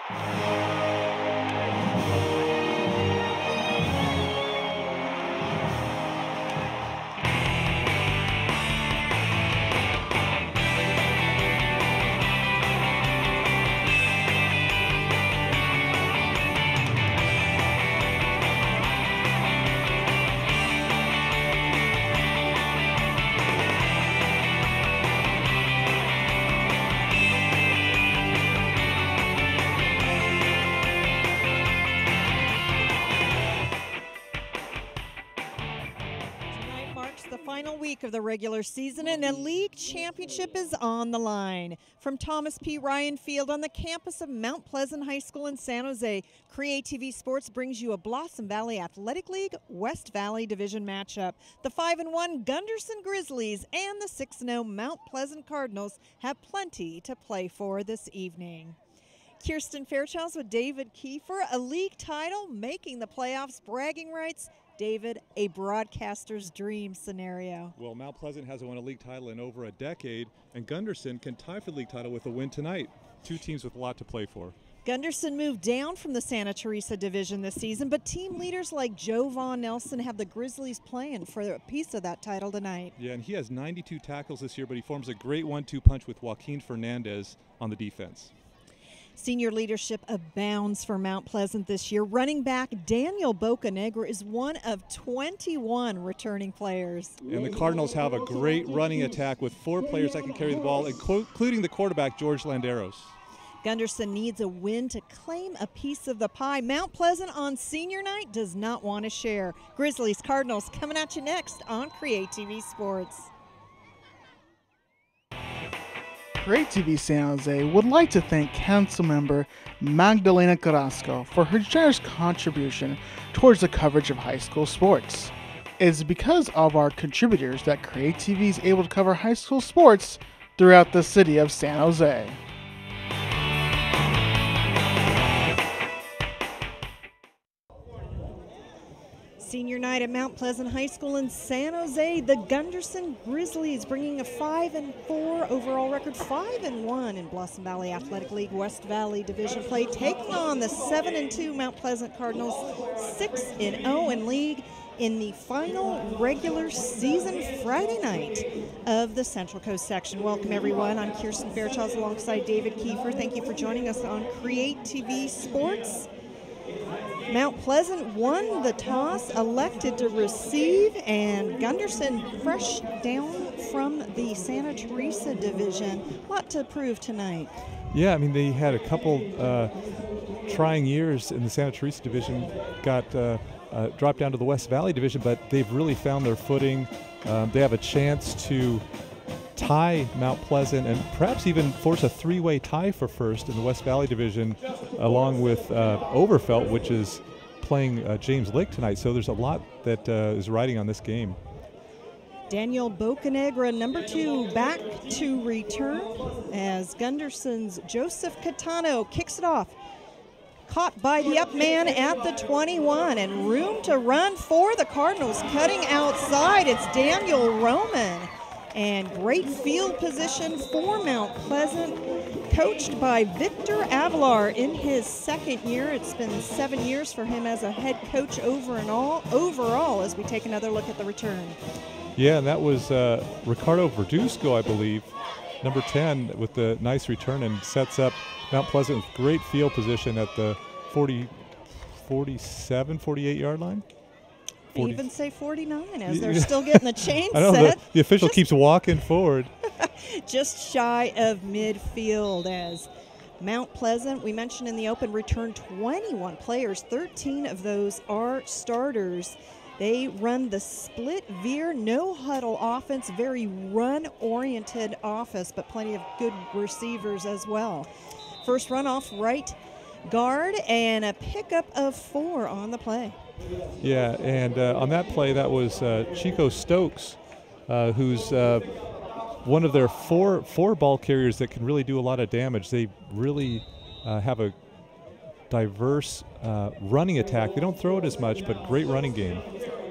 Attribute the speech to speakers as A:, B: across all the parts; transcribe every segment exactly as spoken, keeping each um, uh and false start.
A: The final week of the regular season and a league championship is on the line. From Thomas P. Ryan Field on the campus of Mount Pleasant High School in San Jose, CreaTV Sports brings you a Blossom Valley Athletic League West Valley Division matchup. The five and one Gunderson Grizzlies and the six and oh Mount Pleasant Cardinals have plenty to play for this evening. Kirsten Fairchilds with David Kiefer, a league title, making the playoffs, bragging rights. David, a broadcaster's dream scenario.
B: Well, Mount Pleasant hasn't won a league title in over a decade, and Gunderson can tie for the league title with a win tonight. Two teams with a lot to play for.
A: Gunderson moved down from the Santa Teresa division this season, but team leaders like Joe Von Nelson have the Grizzlies playing for a piece of that title tonight.
B: Yeah, and he has ninety-two tackles this year, but he forms a great one two punch with Joaquin Fernandez on the defense.
A: Senior leadership abounds for Mount Pleasant this year. Running back Daniel Bocanegra is one of twenty-one returning players.
B: And the Cardinals have a great running attack with four players that can carry the ball, including the quarterback, George Landeros.
A: Gunderson needs a win to claim a piece of the pie. Mount Pleasant on senior night does not want to share. Grizzlies Cardinals coming at you next on CreaTV Sports.
C: CreaTV San Jose would like to thank Councilmember Magdalena Carrasco for her generous contribution towards the coverage of high school sports. It is because of our contributors that CreaTV is able to cover high school sports throughout the city of San Jose.
A: Senior night at Mount Pleasant High School in San Jose, the Gunderson Grizzlies bringing a five and four overall record, five and one in Blossom Valley Athletic League West Valley Division play, taking on the seven and two Mount Pleasant Cardinals, six and oh in league in the final regular season Friday night of the Central Coast section. Welcome everyone. I'm Kirsten Fairchilds alongside David Kiefer. Thank you for joining us on CreaTV Sports. Mount Pleasant won the toss, elected to receive, and Gunderson fresh down from the Santa Teresa division. A lot to prove tonight.
B: Yeah, I mean, they had a couple uh, trying years in the Santa Teresa division, got uh, uh, dropped down to the West Valley division, but they've really found their footing. Um, they have a chance to tie Mount Pleasant and perhaps even force a three-way tie for first in the West Valley division, along with uh, Overfelt, which is playing uh, James Lick tonight. So there's a lot that uh, is riding on this game.
A: Daniel Bocanegra, number two, back to return as Gunderson's Joseph Catano kicks it off. Caught by the up man at the twenty-one, and room to run for the Cardinals. Cutting outside, it's Daniel Roman. And great field position for Mount Pleasant, coached by Victor Avalar in his second year. It's been seven years for him as a head coach over and all, overall as we take another look at the return.
B: Yeah, and that was uh, Ricardo Verduzco, I believe, number ten, with the nice return, and sets up Mount Pleasant with great field position at the forty, forty-seven, forty-eight yard line.
A: They even say forty-nine as they're still getting the chain
B: I know,
A: set.
B: The, the official
A: just,
B: keeps walking forward.
A: Just shy of midfield as Mount Pleasant, we mentioned in the open, returned twenty-one players. thirteen of those are starters. They run the split veer, no huddle offense, very run-oriented offense, but plenty of good receivers as well. First run off right guard and a pickup of four on the play.
B: Yeah, and uh, on that play, that was uh, Chico Stokes, uh, who's uh, one of their four four ball carriers that can really do a lot of damage. They really uh, have a diverse uh, running attack. They don't throw it as much, but great running game.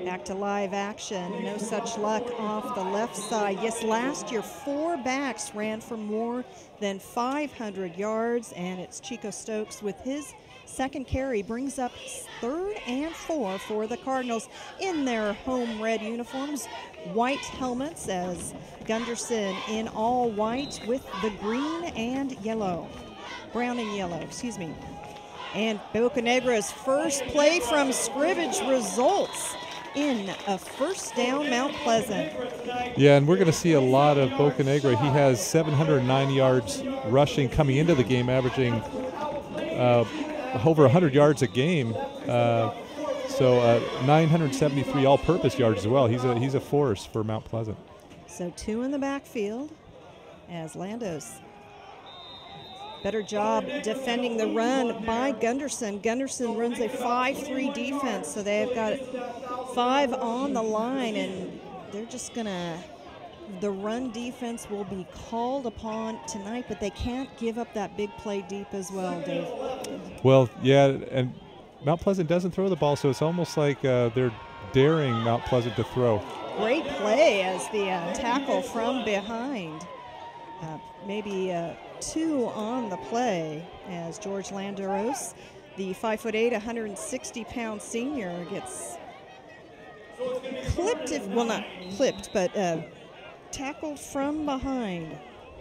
A: Back to live action. No such luck off the left side. Yes, last year four backs ran for more than five hundred yards, and it's Chico Stokes with his second carry brings up third and four for the Cardinals in their home red uniforms. White helmets as Gunderson in all white with the green and yellow. Brown and yellow, excuse me. And Bocanegra's first play from scrimmage results in a first down, Mount Pleasant.
B: Yeah, and we're going to see a lot of Bocanegra. He has seven hundred nine yards rushing coming into the game, averaging uh, over one hundred yards a game. Uh, so uh, nine hundred seventy-three all-purpose yards as well. He's a he's a force for Mount Pleasant.
A: So two in the backfield as Landos. Better job defending the run by Gunderson. Gunderson runs a five three defense, so they've got five on the line, and they're just going to, the run defense will be called upon tonight, but they can't give up that big play deep as well, Dave.
B: Well, yeah, and Mount Pleasant doesn't throw the ball, so it's almost like uh, they're daring Mount Pleasant to throw.
A: Great play as the uh, tackle from behind. Uh, maybe uh, two on the play as George Landeros, the five foot eight, one hundred sixty pound senior, gets clipped, if, well not clipped, but uh, tackled from behind.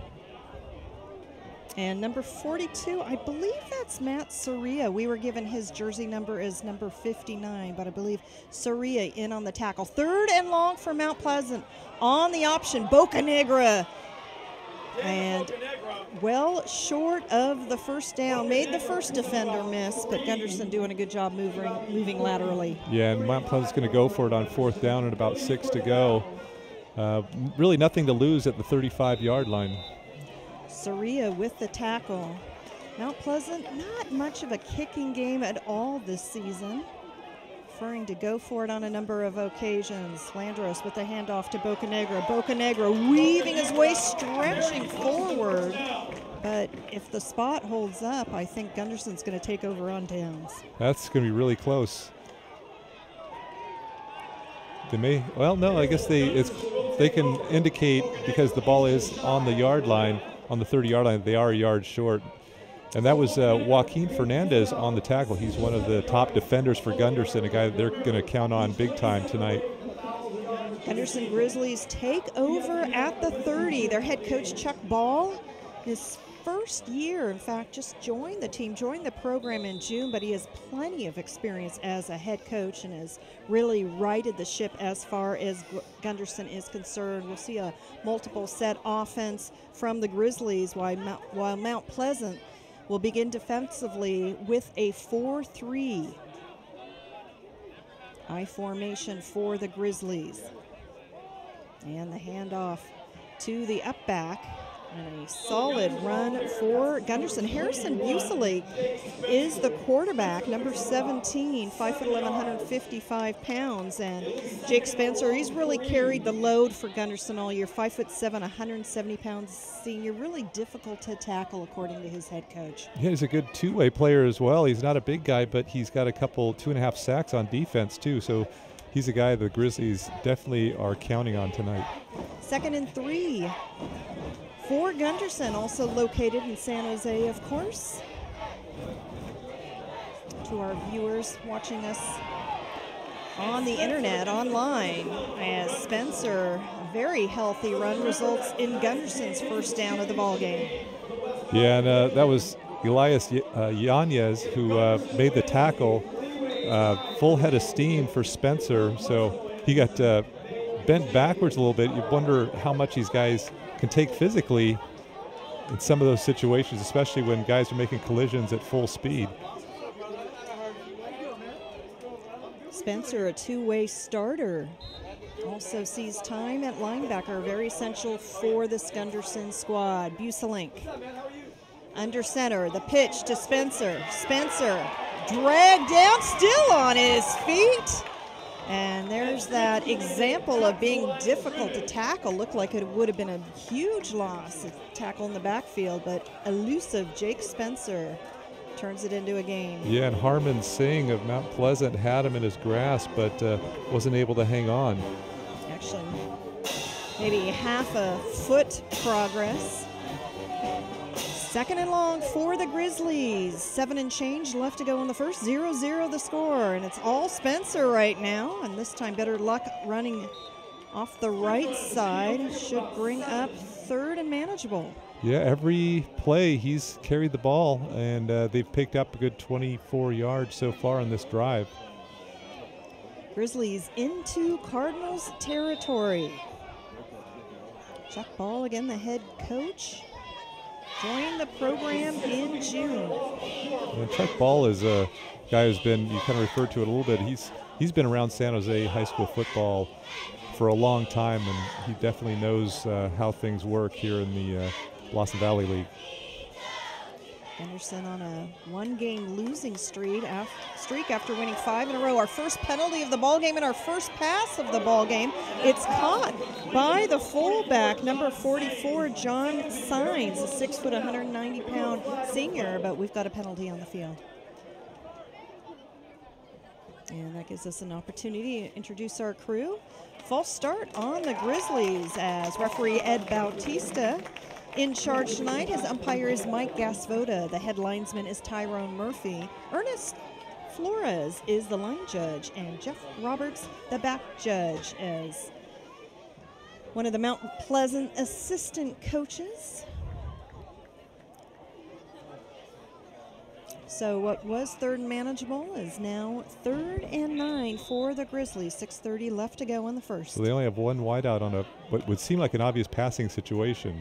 A: And number forty-two, I believe that's Matt Soria. We were given his jersey number as number fifty-nine, but I believe Soria in on the tackle. Third and long for Mount Pleasant on the option, Bocanegra. And well short of the first down. Made the first defender miss, but Gunderson doing a good job moving, moving laterally.
B: Yeah, and Mount Pleasant's going to go for it on fourth down and about six to go. Uh, really nothing to lose at the thirty-five yard line.
A: Soria with the tackle. Mount Pleasant, not much of a kicking game at all this season. Preferring to go for it on a number of occasions. Landros with the handoff to Bocanegra. Bocanegra weaving his way, stretching forward. But if the spot holds up, I think Gunderson's going to take over on downs.
B: That's going to be really close. They may, well, no, I guess they it's they can indicate, because the ball is on the yard line, on the thirty yard line, they are a yard short. And that was uh, Joaquin Fernandez on the tackle. He's one of the top defenders for Gunderson, a guy that they're going to count on big time tonight.
A: Gunderson Grizzlies take over at the thirty. Their head coach, Chuck Ball, his first year, in fact, just joined the team, joined the program in June, but he has plenty of experience as a head coach and has really righted the ship as far as Gunderson is concerned. We'll see a multiple set offense from the Grizzlies, while Mount, while Mount Pleasant will begin defensively with a four three. I formation for the Grizzlies. And the handoff to the up back. And a solid run for Gunderson. Harrison Busely is the quarterback, number seventeen, five foot eleven, one hundred fifty-five pounds. And Jake Spencer, he's really carried the load for Gunderson all year, five foot seven, one hundred seventy pounds senior. Really difficult to tackle, according to his head coach.
B: Yeah, he's a good two-way player as well. He's not a big guy, but he's got a couple two and a half sacks on defense too. So he's a guy the Grizzlies definitely are counting on tonight.
A: Second and three for Gunderson, also located in San Jose, of course. To our viewers watching us on the internet, online, as Spencer, a very healthy run, results in Gunderson's first down of the ball game.
B: Yeah, and uh, that was Elias uh, Yanez who uh, made the tackle. Uh, full head of steam for Spencer, so he got uh, bent backwards a little bit. You wonder how much these guys can take physically in some of those situations, especially when guys are making collisions at full speed.
A: Spencer, a two-way starter, also sees time at linebacker, very essential for the Gunderson squad. Buselink under center, the pitch to Spencer. Spencer dragged down, still on his feet. And there's that example of being difficult to tackle. Looked like it would have been a huge loss, a tackle in the backfield, but elusive Jake Spencer turns it into a game.
B: Yeah, and Harmon Singh of Mount Pleasant had him in his grasp, but uh, wasn't able to hang on.
A: Actually, maybe half a foot progress. Second and long for the Grizzlies. Seven and change left to go in the first. zero zero the score, and it's all Spencer right now. And this time better luck running off the right side. Should bring up third and manageable.
B: Yeah, every play he's carried the ball, and uh, they've picked up a good twenty-four yards so far on this drive.
A: Grizzlies into Cardinals territory. Chuck Ball, again, the head coach. Joined the program in June.
B: And Chuck Ball is a guy who's been, you kind of referred to it a little bit, he's he's been around San Jose high school football for a long time, and he definitely knows uh, how things work here in the uh, Blossom Valley League.
A: Gunderson on a one-game losing streak after, streak after winning five in a row. Our first penalty of the ball game and our first pass of the ball game. It's caught by the fullback, number forty-four, John Sines, a six foot, one hundred ninety pound senior, but we've got a penalty on the field. And that gives us an opportunity to introduce our crew. False start on the Grizzlies as referee Ed Bautista in charge tonight. His umpire is Mike Gasvoda. The head linesman is Tyrone Murphy. Ernest Flores is the line judge, and Jeff Roberts the back judge as one of the Mount Pleasant assistant coaches. So what was third and manageable is now third and nine for the Grizzlies. six thirty left to go in the first.
B: So they only have one wideout on a what would seem like an obvious passing situation.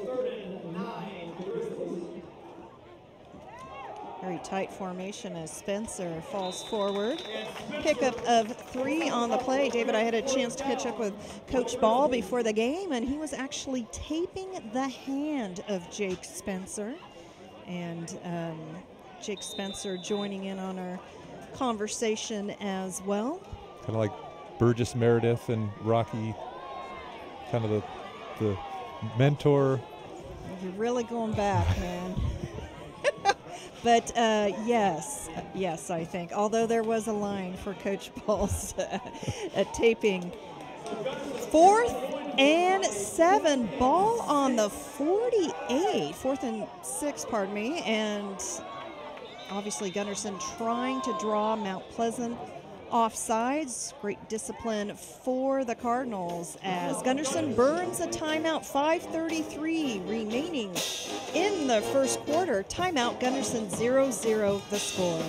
A: Very tight formation as Spencer falls forward. Pickup of three on the play. David, I had a chance to catch up with Coach Ball before the game, and he was actually taping the hand of Jake Spencer. And um, Jake Spencer joining in on our conversation as well.
B: Kind of like Burgess Meredith and Rocky, kind of the, the mentor.
A: You're really going back, man. But uh, yes, yes, I think. Although there was a line for Coach Ball's uh, uh, taping. Fourth and seven, ball on the forty-eight. Fourth and six, pardon me. And obviously Gunderson trying to draw Mount Pleasant offsides. Great discipline for the Cardinals as Gunderson burns a timeout. five thirty-three remaining in the first quarter. Timeout, Gunderson zero zero the score.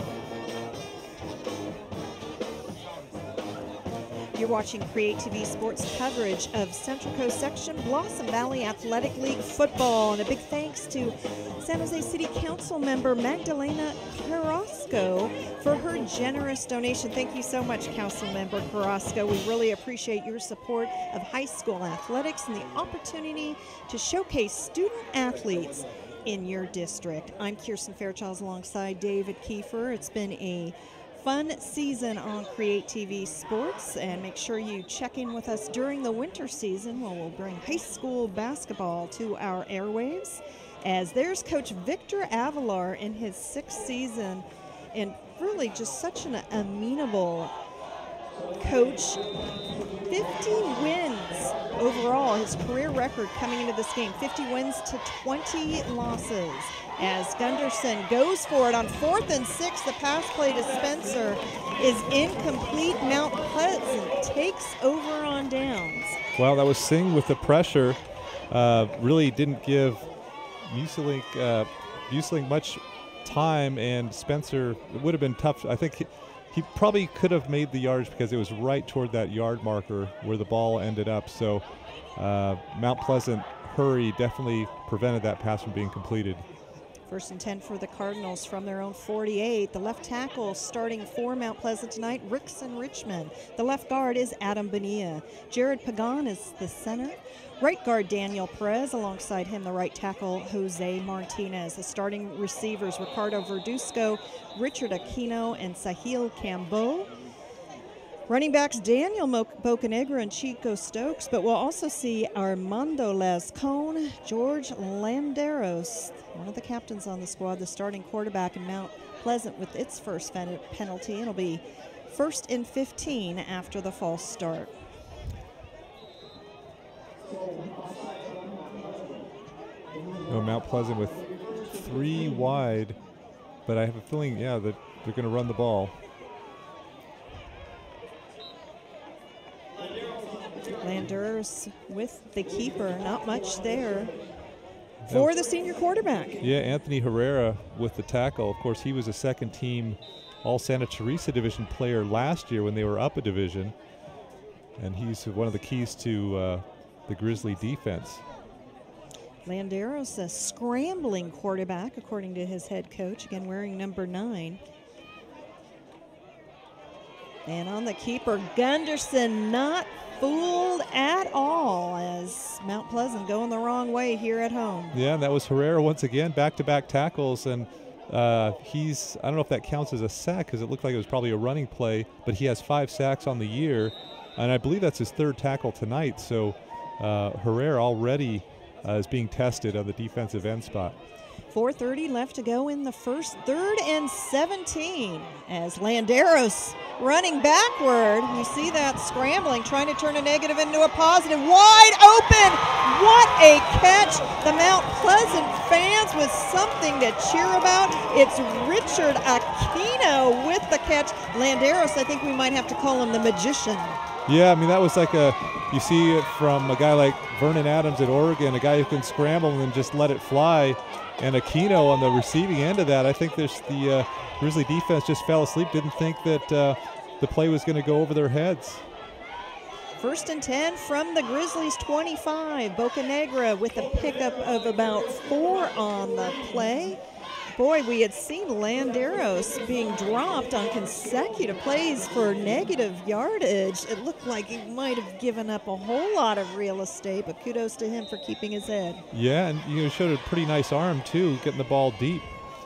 A: You're watching CreaTV Sports coverage of Central Coast Section Blossom Valley Athletic League football. And a big thanks to San Jose City Council member Magdalena Carrasco for her generous donation. Thank you so much, Council member Carrasco. We really appreciate your support of high school athletics and the opportunity to showcase student athletes in your district. I'm Kirsten Fairchild alongside David Kiefer. It's been a fun season on CreaTV Sports, and make sure you check in with us during the winter season when we'll bring high school basketball to our airwaves. As there's Coach Victor Avalar in his sixth season, and really just such an amenable coach. fifty wins overall, his career record coming into this game, fifty wins to twenty losses. As Gunderson goes for it on fourth and six, the pass play to Spencer is incomplete. Mount Pleasant takes over on downs.
B: Well, that was Singh with the pressure. Uh, really didn't give Muselink, uh, Muselink much time, and Spencer, it would have been tough. I think he, he probably could have made the yards because it was right toward that yard marker where the ball ended up. So uh, Mount Pleasant hurry definitely prevented that pass from being completed.
A: First and ten for the Cardinals from their own forty-eight. The left tackle starting for Mount Pleasant tonight, Rickson Richmond. The left guard is Adam Bonilla. Jared Pagan is the center. Right guard Daniel Perez, alongside him the right tackle Jose Martinez. The starting receivers Ricardo Verduzco, Richard Aquino, and Sahil Cambeau. Running backs Daniel Mo- Bocanegra and Chico Stokes, but we'll also see Armando Lascone, George Landeros, one of the captains on the squad, the starting quarterback, in Mount Pleasant with its first fen- penalty. It'll be first and fifteen after the false start.
B: No, Mount Pleasant with three wide, but I have a feeling, yeah, that they're going to run the ball.
A: Landeros with the keeper, not much there for the senior quarterback.
B: Yeah, Anthony Herrera with the tackle. Of course, he was a second team All Santa Teresa Division player last year when they were up a division, and he's one of the keys to uh, the Grizzly defense.
A: Landeros, a scrambling quarterback, according to his head coach, again wearing number nine. And on the keeper, Gunderson, not fooled at all as Mount Pleasant going the wrong way here at home.
B: Yeah, and that was Herrera once again, back-to-back tackles, and uh, he's, I don't know if that counts as a sack because it looked like it was probably a running play, but he has five sacks on the year, and I believe that's his third tackle tonight, so uh, Herrera already uh, is being tested on the defensive end spot.
A: four thirty left to go in the first, third and seventeen as Landeros running backward. We see that scrambling, trying to turn a negative into a positive. Wide open! What a catch! The Mount Pleasant fans with something to cheer about. It's Richard Aquino with the catch. Landeros, I think we might have to call him the magician.
B: Yeah, I mean, that was like a, you see it from a guy like Vernon Adams at Oregon, a guy who can scramble and then just let it fly. And Aquino on the receiving end of that, I think there's the uh, Grizzly defense just fell asleep, didn't think that uh, the play was going to go over their heads.
A: First and ten from the Grizzlies twenty-five. Bocanegra with a pickup of about four on the play. Boy, we had seen Landeros being dropped on consecutive plays for negative yardage. It looked like he might have given up a whole lot of real estate, but kudos to him for keeping his head.
B: Yeah, and you know, showed a pretty nice arm, too, getting the ball deep.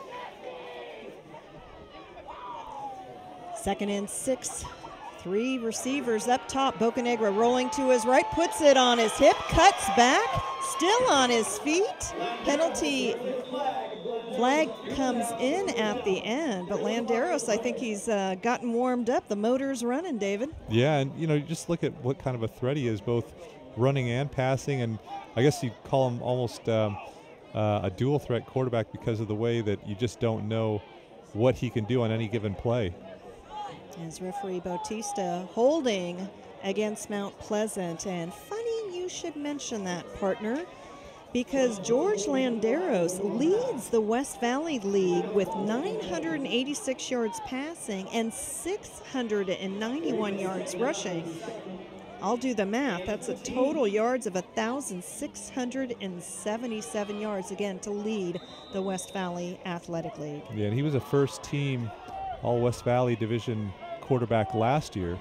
A: Second and six. Three receivers up top. Bocanegra rolling to his right, puts it on his hip, cuts back, still on his feet. Penalty flag comes in at the end, but Landeros, I think he's uh, gotten warmed up. The motor's running, David.
B: Yeah, and you know, just look at what kind of a threat he is, both running and passing, and I guess you call him almost um, uh, a dual threat quarterback because of the way that you just don't know what he can do on any given play.
A: As referee Bautista holding against Mount Pleasant. And funny you should mention that, partner, because George Landeros leads the West Valley League with nine hundred eighty-six yards passing and six hundred ninety-one yards rushing. I'll do the math. That's a total yards of one thousand six hundred seventy-seven yards, again, to lead the West Valley Athletic League.
B: Yeah, and he was a first team All West Valley Division quarterback last year.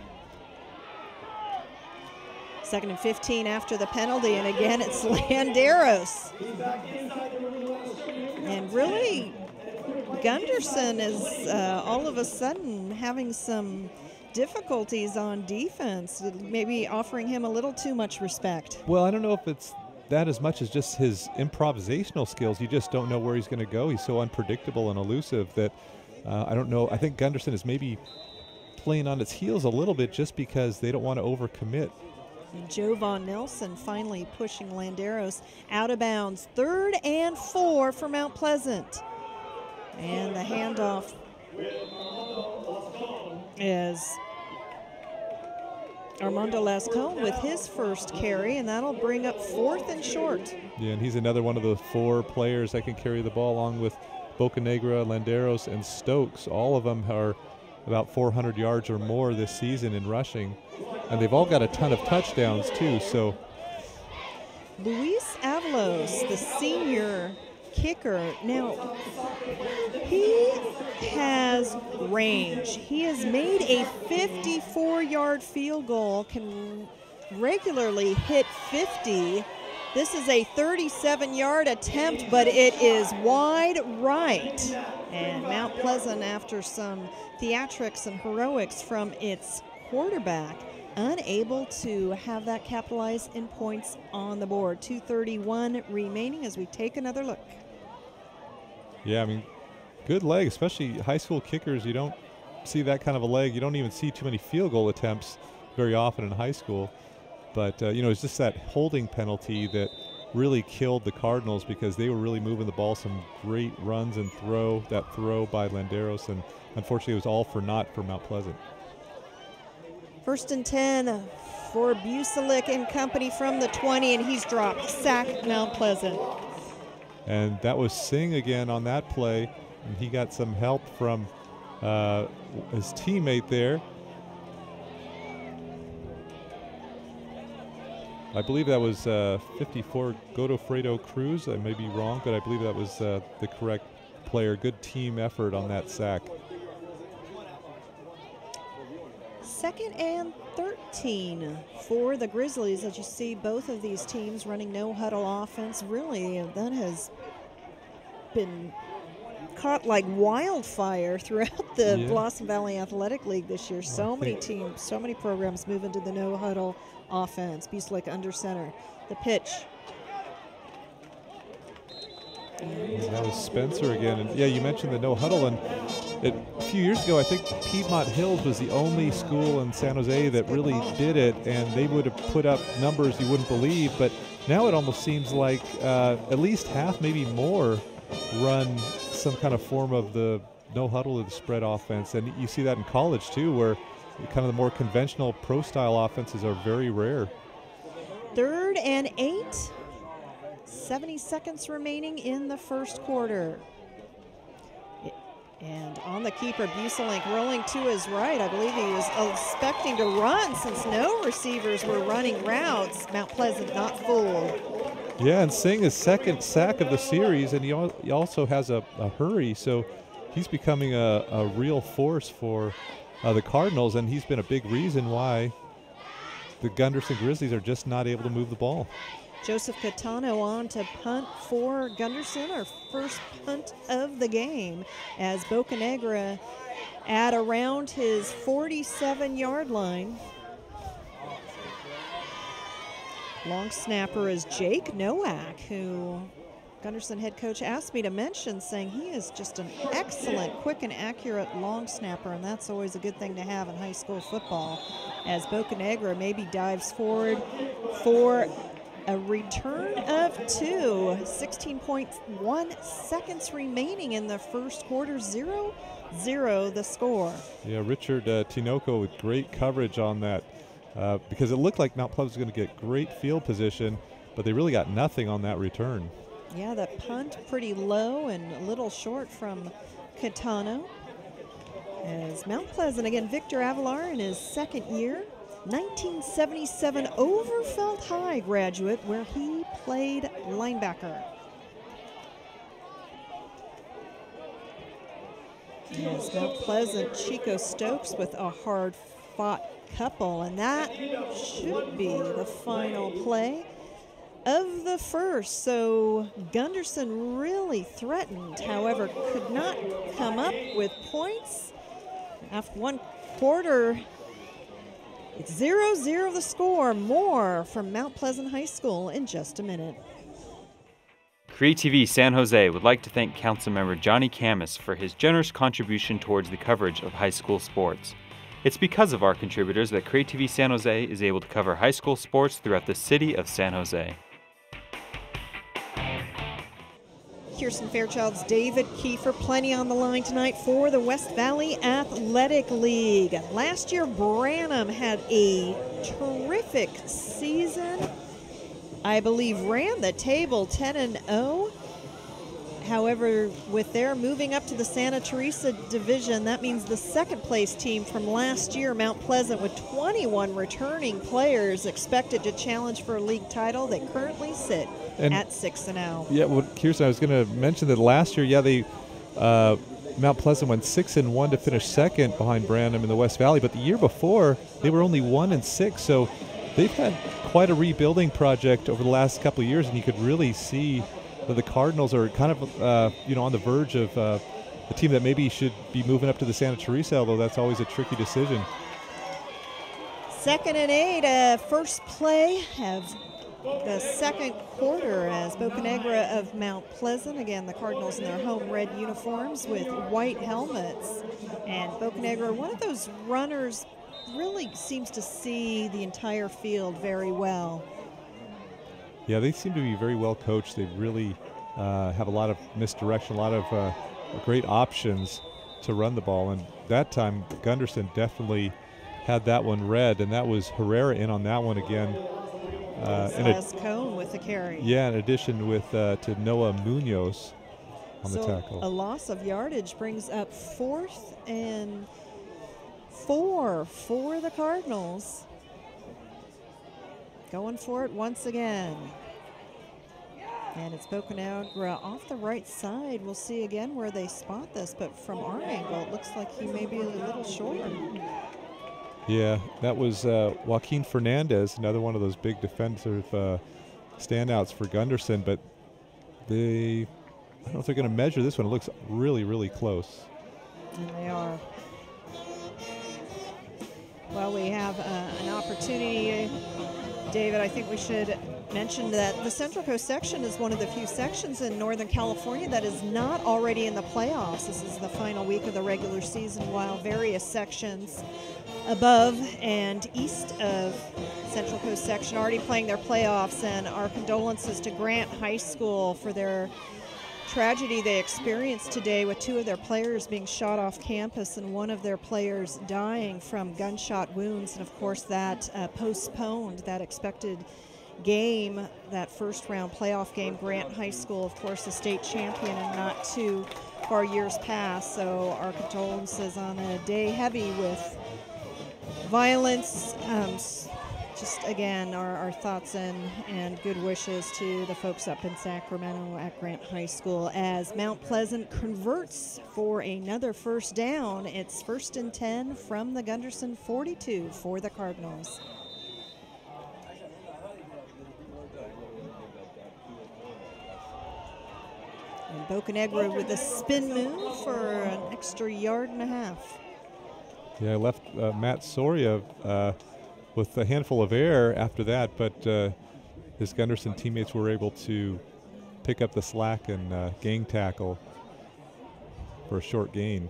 A: Second and fifteen after the penalty, and again it's Landeros. And really, Gunderson is uh, all of a sudden having some difficulties on defense, maybe offering him a little too much respect.
B: Well, I don't know if it's that as much as just his improvisational skills. You just don't know where he's going to go. He's so unpredictable and elusive that uh, I don't know. I think Gunderson is maybe playing on its heels a little bit just because they don't want to overcommit.
A: And Joe Von Nelson finally pushing Landeros out of bounds. Third and four for Mount Pleasant. And the handoff is Armando Lascone with his first carry, and that'll bring up fourth and short.
B: Yeah, and he's another one of the four players that can carry the ball along with Bocanegra, Landeros, and Stokes. All of them are about four hundred yards or more this season in rushing. And they've all got a ton of touchdowns, too. So
A: Luis Avalos, the senior kicker. Now, he has range. He has made a fifty-four yard field goal, can regularly hit fifty. This is a thirty-seven yard attempt, but it is wide right. And Mount Pleasant, after some theatrics and heroics from its quarterback unable to have that capitalize in points on the board. two thirty-one remaining as we take another look.
B: Yeah, I mean, good leg, especially high school kickers. You don't see that kind of a leg. You don't even see too many field goal attempts very often in high school. But, uh, you know, it's just that holding penalty that really killed the Cardinals because they were really moving the ball, some great runs and throw, that throw by Landeros, and unfortunately it was all for naught for Mount Pleasant.
A: First and ten for Buselik and company from the twenty, and he's dropped. Sack Mount Pleasant.
B: And that was Singh again on that play, and he got some help from uh, his teammate there. I believe that was uh, fifty-four Godofredo Cruz. I may be wrong, but I believe that was uh, the correct player. Good team effort on that sack.
A: Second and thirteen for the Grizzlies. As you see, both of these teams running no huddle offense. Really, that has been caught like wildfire throughout the
B: yeah.
A: Blossom Valley Athletic League this year. So
B: I
A: many
B: think.
A: teams, so many programs move into the no huddle offense. Buselik under center. The pitch.
B: And that was Spencer again. And yeah, you mentioned the no huddle, and it, a few years ago, I think Piedmont Hills was the only school in San Jose that really did it, and they would have put up numbers you wouldn't believe. But now it almost seems like uh, at least half, maybe more, run some kind of form of the no huddle or the spread offense. And you see that in college too, where kind of the more conventional pro style offenses are very rare.
A: Third and eight. seventy seconds remaining in the first quarter. And on the keeper, Buselik rolling to his right. I believe he was expecting to run since no receivers were running routes. Mount Pleasant not fooled.
B: Yeah, and Singh his second sack of the series, and he, al he also has a, a hurry, so he's becoming a, a real force for uh, the Cardinals, and he's been a big reason why the Gunderson Grizzlies are just not able to move the ball.
A: Joseph Catano on to punt for Gunderson, our first punt of the game, as Bocanegra at around his forty-seven yard line. Long snapper is Jake Nowak, who Gunderson head coach asked me to mention, saying he is just an excellent, quick and accurate long snapper, and that's always a good thing to have in high school football. As Bocanegra maybe dives forward for a return of two. sixteen point one seconds remaining in the first quarter. zero zero the score.
B: Yeah, Richard uh, Tinoco with great coverage on that uh, because it looked like Mount Pleasant was going to get great field position, but they really got nothing on that return.
A: Yeah, that punt pretty low and a little short from Catano. As Mount Pleasant, again, Victor Avalar in his second year. nineteen seventy-seven Overfelt High graduate where he played linebacker. Yes, Mount Pleasant, Chico Stokes with a hard-fought couple, and that should be the final play of the first. So Gunderson really threatened, however, could not come up with points. After one quarter, it's zero zero the score. More from Mount Pleasant High School in just a minute.
D: CreaTV San Jose would like to thank Councilmember Johnny Camus for his generous contribution towards the coverage of high school sports. It's because of our contributors that CreaTV San Jose is able to cover high school sports throughout the city of San Jose.
A: Kirsten Fairchild's David Kiefer, plenty on the line tonight for the West Valley Athletic League. Last year, Branham had a terrific season. I believe ran the table ten and oh. However, with their moving up to the Santa Teresa division, that means the second place team from last year, Mount Pleasant, with twenty-one returning players expected to challenge for a league title. They currently sit and at six and oh.
B: Yeah, well, Kirsten, I was going to mention that last year, yeah, they uh, Mount Pleasant went six and one to finish second behind Branham in the West Valley, but the year before they were only one and six. So they've had quite a rebuilding project over the last couple of years, and you could really see that the Cardinals are kind of, uh, you know, on the verge of uh, a team that maybe should be moving up to the Santa Teresa, although that's always a tricky decision.
A: Second and eight, uh, first play of the second quarter as Bocanegra of Mount Pleasant. Again, the Cardinals in their home red uniforms with white helmets. And Bocanegra, one of those runners, really seems to see the entire field very well.
B: Yeah, they seem to be very well coached. They really uh, have a lot of misdirection, a lot of uh, great options to run the ball. And that time, Gunderson definitely had that one read, and that was Herrera in on that one again. Uh,
A: Silas Cone with the carry.
B: Yeah, in addition with uh, to Noah Munoz on
A: so
B: the tackle.
A: A loss of yardage brings up fourth and four for the Cardinals. Going for it once again. And it's Bocanegra off the right side. We'll see again where they spot this, but from our angle, it looks like he may be a little short.
B: Yeah, that was uh, Joaquin Fernandez, another one of those big defensive uh, standouts for Gunderson, but they, I don't know if they're going to measure this one. It looks really, really close.
A: And they are. Well, we have uh, an opportunity, David. I think we should mention that the Central Coast section is one of the few sections in Northern California that is not already in the playoffs. This is the final week of the regular season, while various sections above and east of Central Coast section already playing their playoffs. And our condolences to Grant High School for their tragedy they experienced today with two of their players being shot off campus and one of their players dying from gunshot wounds. And of course that uh, postponed that expected game, that first round playoff game. Grant High School, of course, the state champion and not too far years past. So our condolences on a day heavy with violence. Um, just again, our, our thoughts and, and good wishes to the folks up in Sacramento at Grant High School as Mount Pleasant converts for another first down. It's first and ten from the Gunderson forty-two for the Cardinals. And Bocanegra with a spin move for an extra yard and a half.
B: Yeah, I left uh, Matt Soria uh, with a handful of air after that, but uh, his Gunderson teammates were able to pick up the slack and uh, gang tackle for a short gain.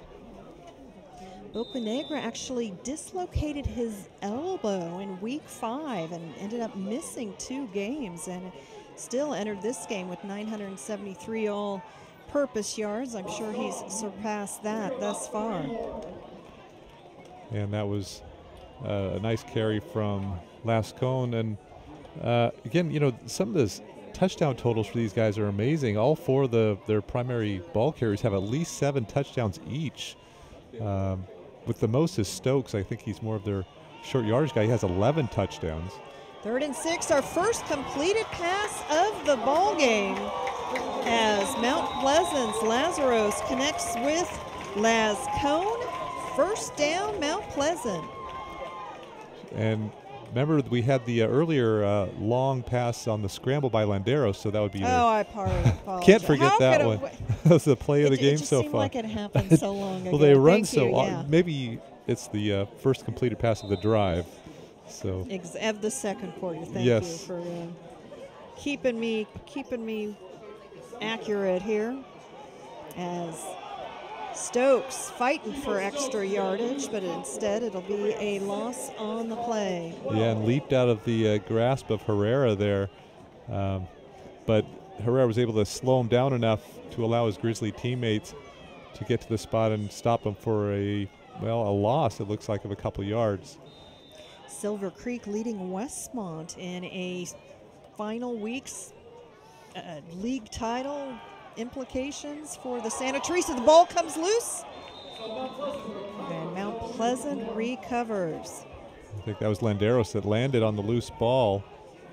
A: Bocanegra actually dislocated his elbow in week five and ended up missing two games and still entered this game with nine hundred seventy-three all-purpose yards. I'm sure he's surpassed that thus far.
B: And that was uh, a nice carry from Lascone. And uh, again, you know, some of the touchdown totals for these guys are amazing. All four of the, their primary ball carriers have at least seven touchdowns each. Um, with the most is Stokes. I think he's more of their short yardage guy. He has eleven touchdowns.
A: Third and six, our first completed pass of the ball game as Mount Pleasant's Lazaros connects with Lascone. First down, Mount Pleasant.
B: And remember, we had the uh, earlier uh, long pass on the scramble by Landeros, so that would be.
A: Oh, I apologize.
B: Can't forget
A: How
B: that one. That was the play of the
A: it,
B: game
A: it just
B: so
A: seemed
B: far.
A: like it happened so long ago.
B: Well, they run
A: Thank
B: so
A: you,
B: long.
A: yeah.
B: Maybe it's the uh, first completed pass of the drive. So
A: Ex of the second quarter. Thank
B: yes.
A: you for uh, keeping me keeping me accurate here. As Stokes fighting for extra yardage, but instead it'll be a loss on the play.
B: Yeah, and leaped out of the uh, grasp of Herrera there. Um, but Herrera was able to slow him down enough to allow his Grizzly teammates to get to the spot and stop him for a, well, a loss, it looks like, of a couple yards.
A: Silver Creek leading Westmont in a final week's uh, league title. Implications for the Santa Teresa. The ball comes loose. And Mount Pleasant recovers.
B: I think that was Landeros that landed on the loose ball.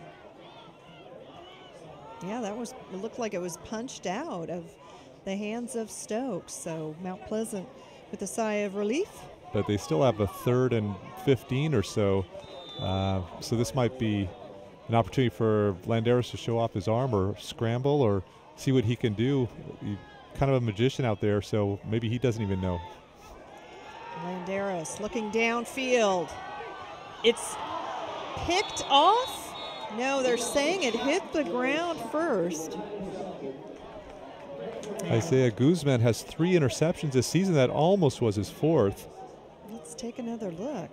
A: Yeah, that was, it looked like it was punched out of the hands of Stokes. So Mount Pleasant with a sigh of relief.
B: But they still have a third and fifteen or so. Uh, so this might be an opportunity for Landeros to show off his arm or scramble or see what he can do. He's kind of a magician out there, so maybe he doesn't even know.
A: Landeros looking downfield. it's picked off. No, they're saying it hit the ground first.
B: Isaiah Guzman has three interceptions this season. That almost was his fourth.
A: Let's take another look.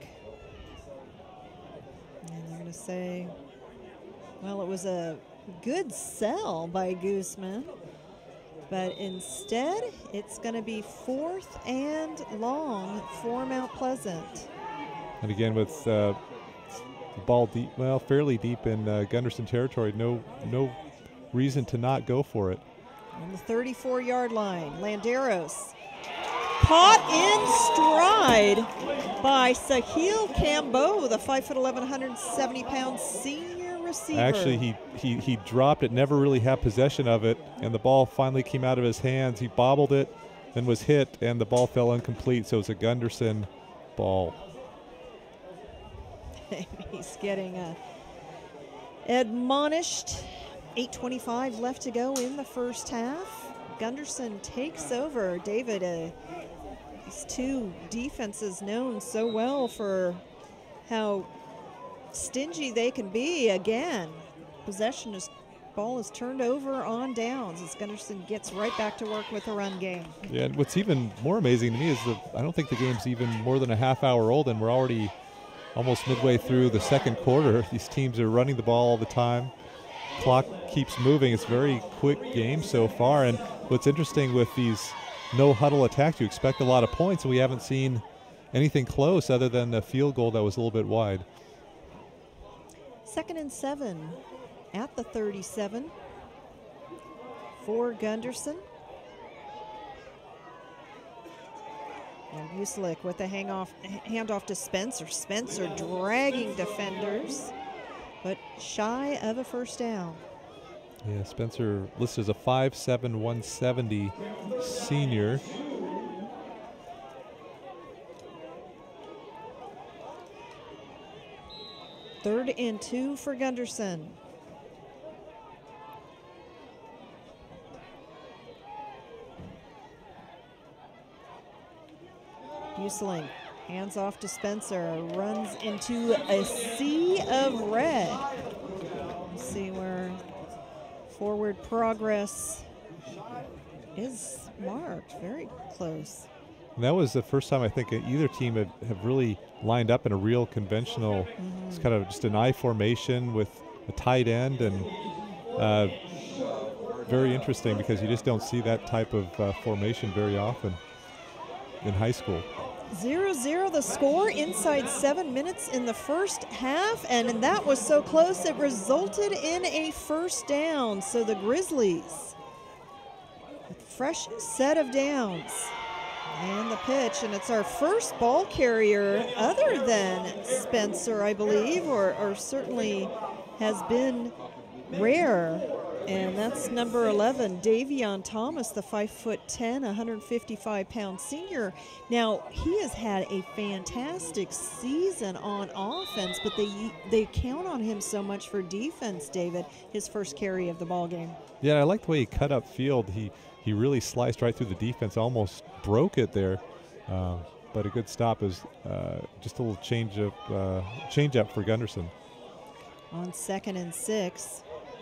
A: And they're going to say, well, it was a good sell by Guzman, but instead it's going to be fourth and long for Mount Pleasant.
B: And again, with uh, the ball deep, well, fairly deep in uh, Gunderson territory, no, no reason to not go for it.
A: On the thirty-four yard line, Landeros caught in stride by Sahil Cambo, the five foot eleven, one hundred seventy pound senior receiver.
B: Actually, he, he, he dropped it, never really had possession of it, and the ball finally came out of his hands. He bobbled it, then was hit, and the ball fell incomplete, so it's a Gunderson ball.
A: He's getting uh, admonished. eight twenty-five left to go in the first half. Gunderson takes over. David, uh, these two defenses known so well for how stingy they can be. Again, possession is ball is turned over on downs as Gunderson gets right back to work with the run game.
B: Yeah, and what's even more amazing to me is that I don't think the game's even more than a half hour old, and we're already almost midway through the second quarter. These teams are running the ball all the time. Clock keeps moving. It's a very quick game so far. And what's interesting with these no huddle attacks, you expect a lot of points, and we haven't seen anything close other than a field goal that was a little bit wide.
A: Second and seven at the thirty-seven for Gunderson. And Buselick with a hang off, handoff to Spencer. Spencer dragging defenders, but shy of a first down.
B: Yeah, Spencer listed as a five seven, one seventy senior.
A: Third and two for Gunderson. Buselick hands off to Spencer, runs into a sea of red. Let's see where forward progress is marked, very close.
B: And that was the first time I think either team have, have really lined up in a real conventional, mm-hmm. It's kind of just an I formation with a tight end, and uh, very interesting because you just don't see that type of uh, formation very often in high school.
A: zero zero the score inside seven minutes in the first half, and, and that was so close it resulted in a first down. So the Grizzlies, with a fresh set of downs. And the pitch, and it's our first ball carrier other than Spencer, I believe, or, or certainly has been rare. And that's number eleven, Davion Thomas, the five foot ten, one hundred fifty-five pound senior. Now, he has had a fantastic season on offense, but they they count on him so much for defense, David, his first carry of the ball game.
B: Yeah, I like the way he cut up field. He he really sliced right through the defense, almost broke it there. Uh, but a good stop is uh, just a little change up, uh, change up for Gunderson.
A: On second and six.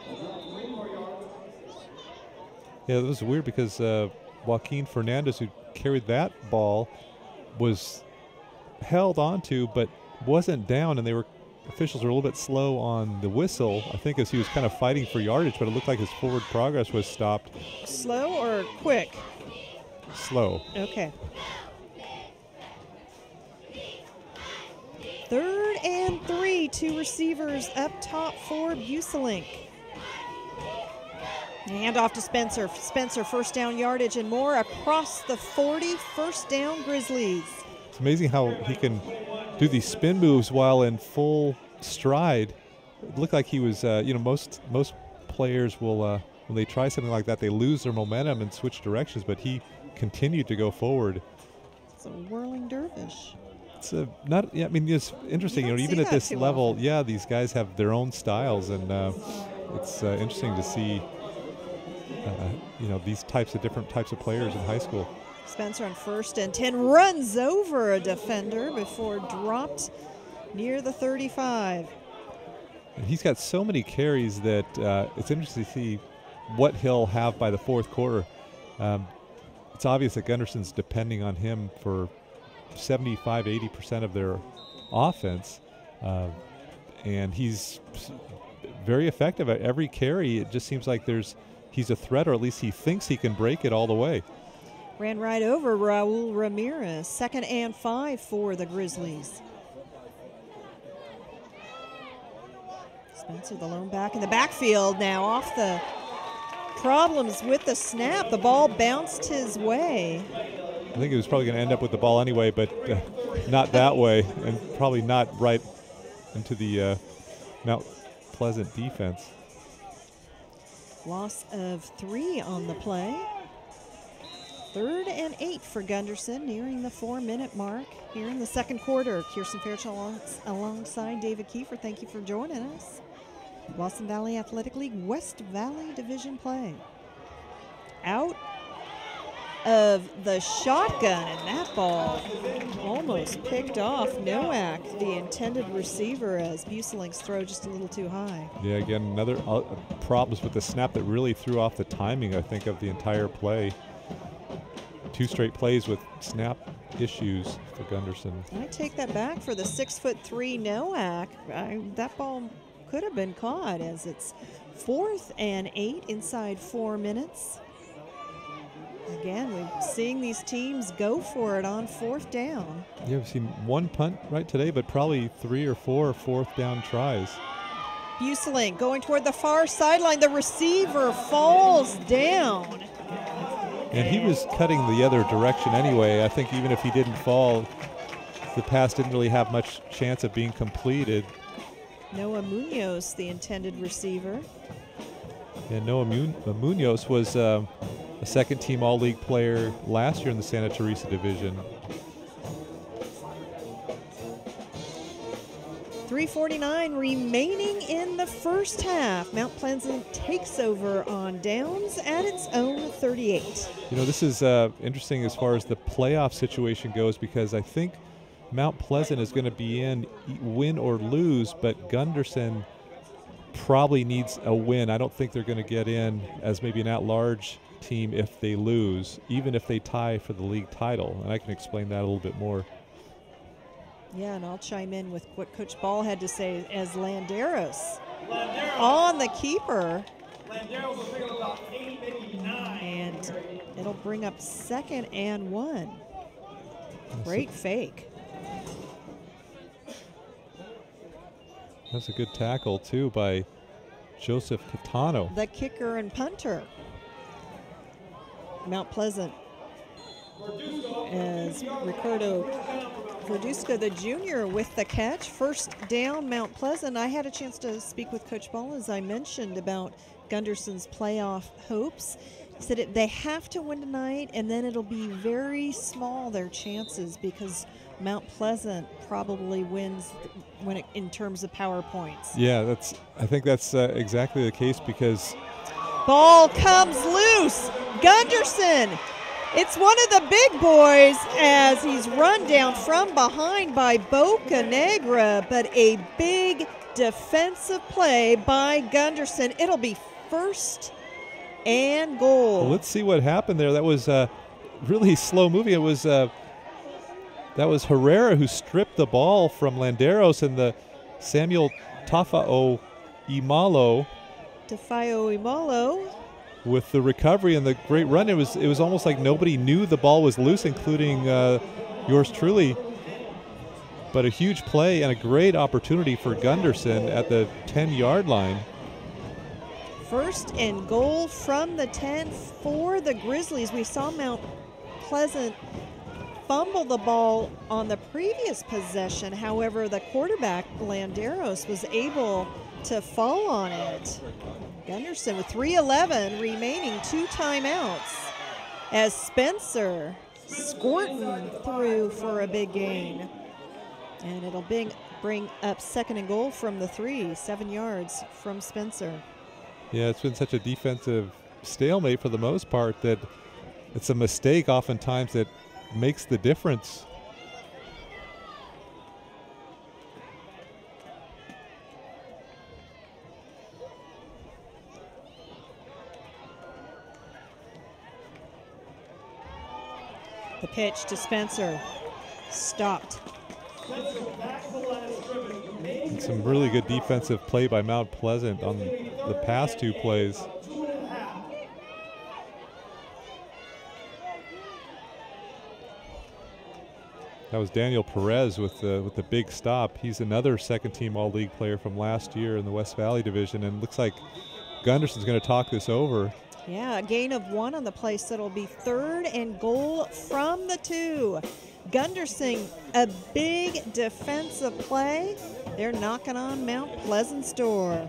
B: Yeah, it was weird because uh, Joaquin Fernandez, who carried that ball, was held onto but wasn't down, and they were officials were a little bit slow on the whistle, I think, as he was kind of fighting for yardage, but it looked like his forward progress was stopped.
A: Slow or quick?
B: Slow.
A: Okay. Third and three, two receivers up top for Buselick. Hand off to Spencer. Spencer, first down yardage and more across the forty, first down Grizzlies.
B: It's amazing how he can do these spin moves while in full stride. It looked like he was, uh, you know, most most players will, uh, when they try something like that, they lose their momentum and switch directions, but he continued to go forward.
A: It's a whirling dervish.
B: It's a, not, yeah, I mean, it's interesting, you,
A: you
B: know, even at this level,
A: often.
B: yeah, these guys have their own styles, and uh, it's uh, interesting to see, uh, you know, these types of different types of players in high school.
A: Spencer on first and ten runs over a defender before dropped near the thirty-five.
B: And he's got so many carries that uh, it's interesting to see what he'll have by the fourth quarter. Um, it's obvious that Gunderson's depending on him for seventy-five, eighty percent of their offense. Uh, and he's very effective at every carry. It just seems like there's he's a threat, or at least he thinks he can break it all the way.
A: Ran right over Raul Ramirez. Second and five for the Grizzlies. Spencer, the lone back in the backfield now, off the problems with the snap. The ball bounced his way.
B: I think he was probably going to end up with the ball anyway, but uh, not that way, and probably not right into the uh, Mount Pleasant defense.
A: Loss of three on the play. Third and eight for Gunderson, nearing the four-minute mark here in the second quarter. Kirsten Fairchild along, alongside David Kiefer. Thank you for joining us. Blossom Valley Athletic League West Valley Division play. Out of the shotgun, and that ball almost picked off Nowak, the intended receiver, as Buseling's throw just a little too high.
B: Yeah, again, another uh, problems with the snap that really threw off the timing, I think, of the entire play. Two straight plays with snap issues for Gunderson.
A: I take that back for the six foot three Nowak. I, that ball could have been caught, as it's fourth and eight inside four minutes. Again, we're seeing these teams go for it on fourth down.
B: Yeah, we've seen one punt right today, but probably three or four fourth down tries.
A: Buseling going toward the far sideline. The receiver falls down.
B: And he was cutting the other direction anyway. I think even if he didn't fall, the pass didn't really have much chance of being completed.
A: Noah Munoz, the intended receiver.
B: And Noah Mun Munoz was um, a second-team All-League player last year in the Santa Teresa division.
A: three forty-nine remaining in the first half. Mount Pleasant takes over on downs at its own thirty-eight.
B: You know, this is uh, interesting as far as the playoff situation goes, because I think Mount Pleasant is going to be in win or lose, but Gunderson probably needs a win. I don't think they're going to get in as maybe an at-large team if they lose, even if they tie for the league title. And I can explain that a little bit more.
A: Yeah, and I'll chime in with what Coach Ball had to say as Landeros, Landeros. on the keeper. Landeros will pick up about eight, maybe nine. And it'll bring up second and one. That's Great a, fake.
B: That's a good tackle, too, by Joseph Catano.
A: The kicker and punter. Mount Pleasant as Ricardo Verduzco, the junior, with the catch. First down, Mount Pleasant. I had a chance to speak with Coach Ball, as I mentioned, about Gunderson's playoff hopes. He said it, they have to win tonight, and then it'll be very small, their chances, because Mount Pleasant probably wins when it, in terms of power points.
B: Yeah, that's. I think that's uh, exactly the case, because
A: ball comes loose. Gunderson. It's one of the big boys, as he's run down from behind by Bocanegra, but a big defensive play by Gunderson. It'll be first and goal.
B: Well, let's see what happened there. That was uh, really slow moving. It was uh, that was Herrera who stripped the ball from Landeros, and the Samuel Tafao Imalo.
A: Tafao Imalo.
B: With the recovery and the great run, it was it was almost like nobody knew the ball was loose, including uh, yours truly. But a huge play and a great opportunity for Gunderson at the ten-yard line.
A: First and goal from the ten for the Grizzlies. We saw Mount Pleasant fumble the ball on the previous possession. However, the quarterback, Landeros, was able to fall on it. Gunderson with three eleven remaining, two timeouts, as Spencer squirting through for a big gain. And it'll bring, bring up second and goal from the three, seven yards from Spencer.
B: Yeah, it's been such a defensive stalemate for the most part that it's a mistake oftentimes that makes the difference.
A: Pitch to Spencer. Stopped.
B: And some really good defensive play by Mount Pleasant on the past two plays. That was Daniel Perez with the with the big stop. He's another second-team All-League player from last year in the West Valley Division, and looks like Gunderson's going to talk this over.
A: Yeah, a gain of one on the play, so it'll be third and goal from the two. Gunderson, a big defensive play. They're knocking on Mount Pleasant's door.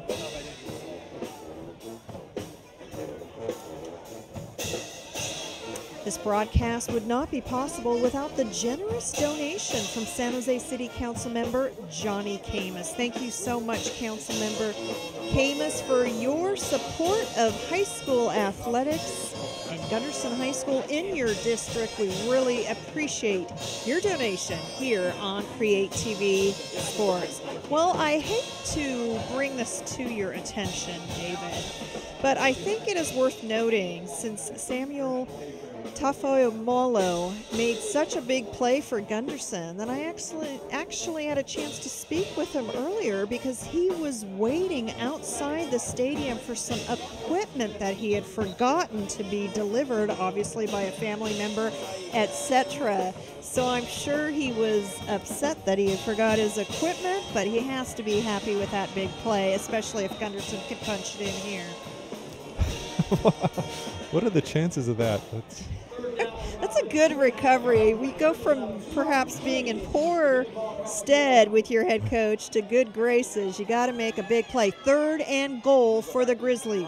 A: This broadcast would not be possible without the generous donation from San Jose City Council member Johnny Camus. Thank you so much, Council member Camus, for your support of high school athletics and Gunderson High School in your district. We really appreciate your donation here on CreaTV Sports. Well, I hate to bring this to your attention, David, but I think it is worth noting, since Samuel Tafoyomolo made such a big play for Gunderson, that I actually actually had a chance to speak with him earlier, because he was waiting outside the stadium for some equipment that he had forgotten to be delivered, obviously by a family member, et cetera. So I'm sure he was upset that he had forgot his equipment, but he has to be happy with that big play, especially if Gunderson can punch it in here.
B: What are the chances of that? That's
A: That's a good recovery. We go from perhaps being in poor stead with your head coach to good graces. You got to make a big play. Third and goal for the Grizzlies.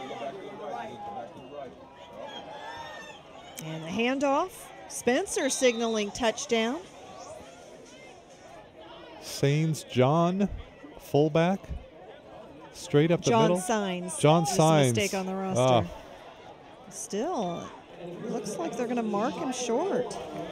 A: And the handoff. Spencer signaling touchdown.
B: Sains John, fullback, straight up the
A: John
B: middle.
A: Signs.
B: John
A: Just a
B: Signs.
A: mistake on the roster.
B: Ah.
A: Still, looks like they're going to mark him short.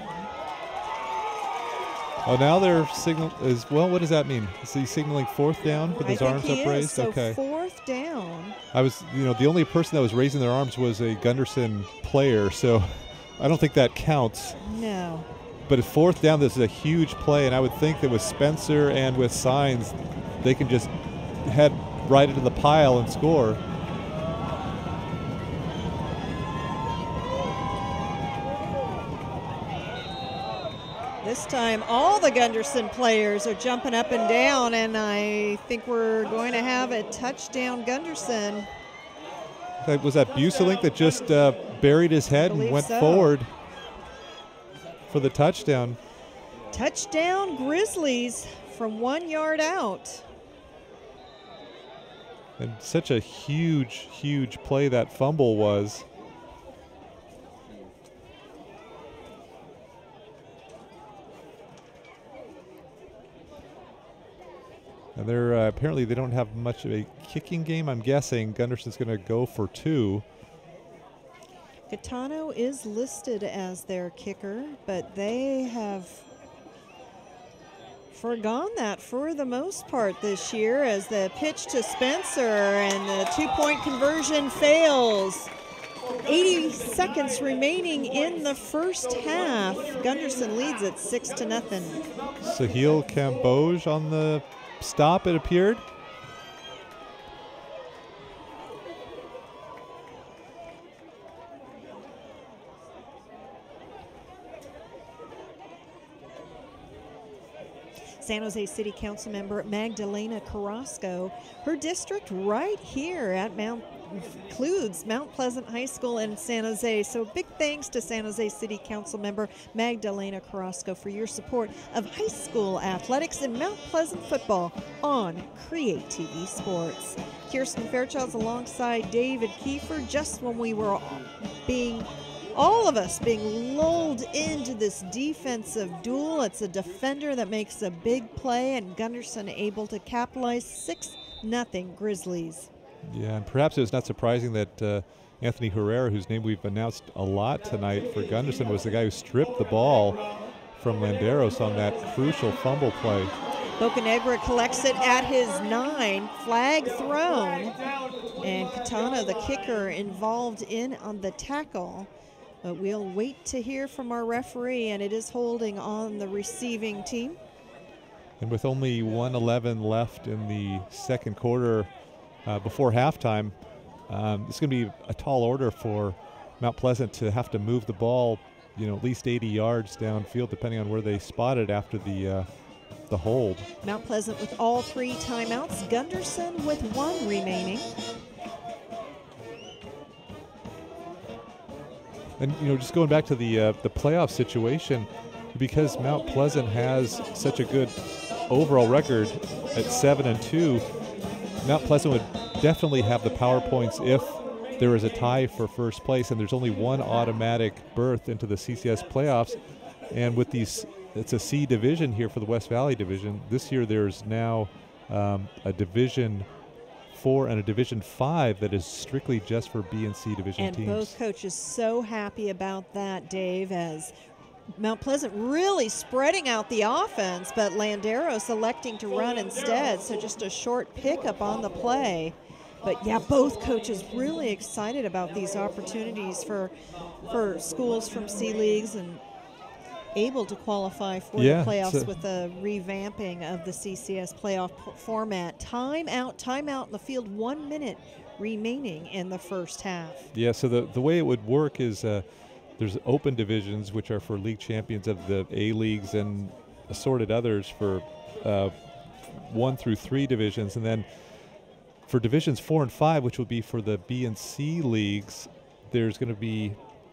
B: Oh, now they're signal is well. What does that mean? Is he signaling fourth down with his
A: I think
B: arms
A: he
B: up raised?
A: is. So
B: okay.
A: fourth down.
B: I was, you know, the only person that was raising their arms was a Gunderson player, so I don't think that counts.
A: No.
B: But at fourth down, this is a huge play, and I would think that with Spencer and with Signs, they can just head right into the pile and score.
A: This time, all the Gunderson players are jumping up and down, and I think we're going to have a touchdown Gunderson.
B: Was that Buselink that just uh, buried his head and went
A: so.
B: forward for the touchdown?
A: Touchdown Grizzlies from one yard out.
B: And such a huge, huge play that fumble was. And they're uh, apparently they don't have much of a kicking game. I'm guessing Gunderson's going to go for two.
A: Catano is listed as their kicker, but they have forgone that for the most part this year, as the pitch to Spencer and the two-point conversion fails. eighty seconds remaining in the first half. Gunderson leads it six to nothing.
B: Sahil Kamboj on the stop, it appeared.
A: San Jose City Council member Magdalena Carrasco, her district right here at Mount includes Mount Pleasant High School in San Jose. So big thanks to San Jose City Council member Magdalena Carrasco for your support of high school athletics and Mount Pleasant football on CreaTV Sports. Kirsten Fairchild's alongside David Kiefer just when we were being all of us being lulled into this defensive duel. It's a defender that makes a big play, and Gunderson able to capitalize. six nothing Grizzlies.
B: Yeah, and perhaps it was not surprising that uh, Anthony Herrera, whose name we've announced a lot tonight for Gunderson, was the guy who stripped the ball from Landeros on that crucial fumble play.
A: Bocanegra collects it at his nine, flag thrown, and Katana, the kicker, involved in on the tackle. But we'll wait to hear from our referee, and it is holding on the receiving team.
B: And with only one eleven left in the second quarter uh, before halftime, um, it's going to be a tall order for Mount Pleasant to have to move the ball, you know, at least eighty yards downfield, depending on where they spot it after the uh, the hold.
A: Mount Pleasant with all three timeouts. Gunderson with one remaining.
B: And you know, just going back to the uh, the playoff situation, because Mount Pleasant has such a good overall record at seven and two, Mount Pleasant would definitely have the power points if there is a tie for first place, and there's only one automatic berth into the C C S playoffs. And with these, it's a C division here for the West Valley division. This year there's now um, a Division Four and a Division Five that is strictly just for B and C division
A: and
B: teams.
A: And both coaches so happy about that, Dave, as Mount Pleasant really spreading out the offense, but Landeros electing to run instead, so just a short pickup on the play. But yeah, both coaches really excited about these opportunities for for schools from C leagues and able to qualify for
B: yeah,
A: the playoffs
B: a,
A: with the revamping of the C C S playoff p- format. Time out, time out in the field, one minute remaining in the first half.
B: Yeah, so the, the way it would work is uh, there's open divisions, which are for league champions of the A leagues, and assorted others for uh, one through three divisions. And then for divisions four and five, which will be for the B and C leagues, there's going to be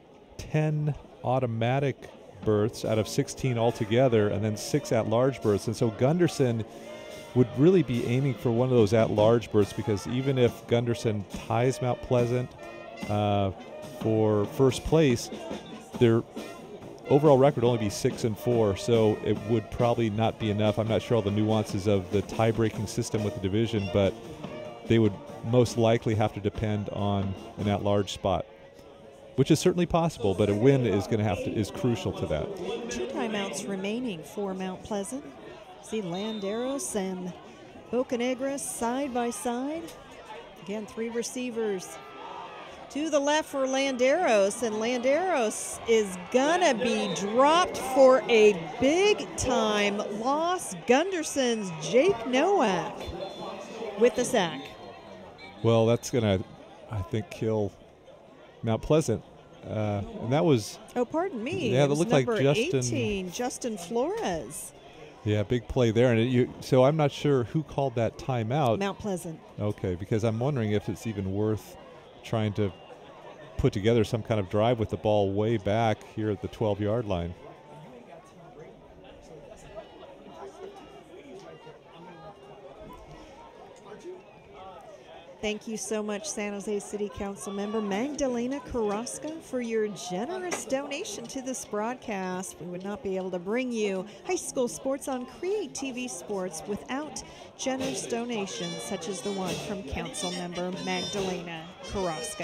B: ten automatic berths out of sixteen altogether, and then six at-large berths. And so Gunderson would really be aiming for one of those at-large berths, because even if Gunderson ties Mount Pleasant uh, for first place, their overall record would only be six and four, so it would probably not be enough. I'm not sure all the nuances of the tie-breaking system with the division, but they would most likely have to depend on an at-large spot, which is certainly possible, but a win is going to have to is crucial to that.
A: Two timeouts remaining for Mount Pleasant. See Landeros and Bocanegra side by side. Again, three receivers. To the left for Landeros, and Landeros is gonna be dropped for a big time loss. Gunderson's Jake Nowak with the sack.
B: Well, that's going to, I think, kill Mount Pleasant. Uh, and that was...
A: Oh, pardon me.
B: Yeah,
A: it
B: that
A: was
B: looked like
A: number
B: Justin...
A: eighteen, Justin Flores.
B: Yeah, big play there. And it, you, so I'm not sure who called that timeout.
A: Mount Pleasant.
B: Okay, because I'm wondering if it's even worth trying to put together some kind of drive with the ball way back here at the twelve-yard line.
A: Thank you so much, San Jose City Council member Magdalena Carrasco, for your generous donation to this broadcast. We would not be able to bring you high school sports on CreaTV Sports without generous donations such as the one from Council member Magdalena Carrasco.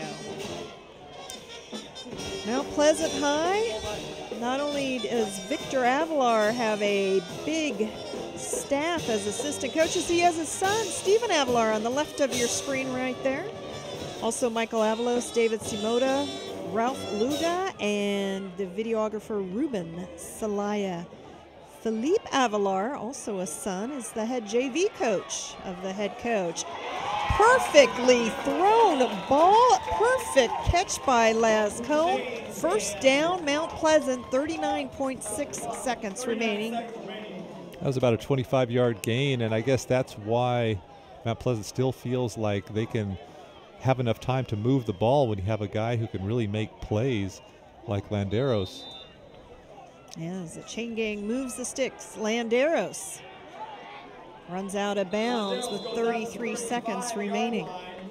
A: Mount Pleasant High, not only does Victor Avalar have a big staff as assistant coaches, he has his son, Stephen Avalar, on the left of your screen right there. Also Michael Avalos, David Simoda, Ralph Luga, and the videographer Ruben Salaya. Philippe Avalar, also a son, is the head J V coach of the head coach. Perfectly thrown ball, perfect catch by Lascombe. First down, Mount Pleasant, thirty-nine point six seconds remaining.
B: That was about a twenty-five-yard gain, and I guess that's why Mount Pleasant still feels like they can have enough time to move the ball when you have a guy who can really make plays like Landeros.
A: Yeah, as the chain gang moves the sticks, Landeros runs out of bounds with thirty-three seconds remaining.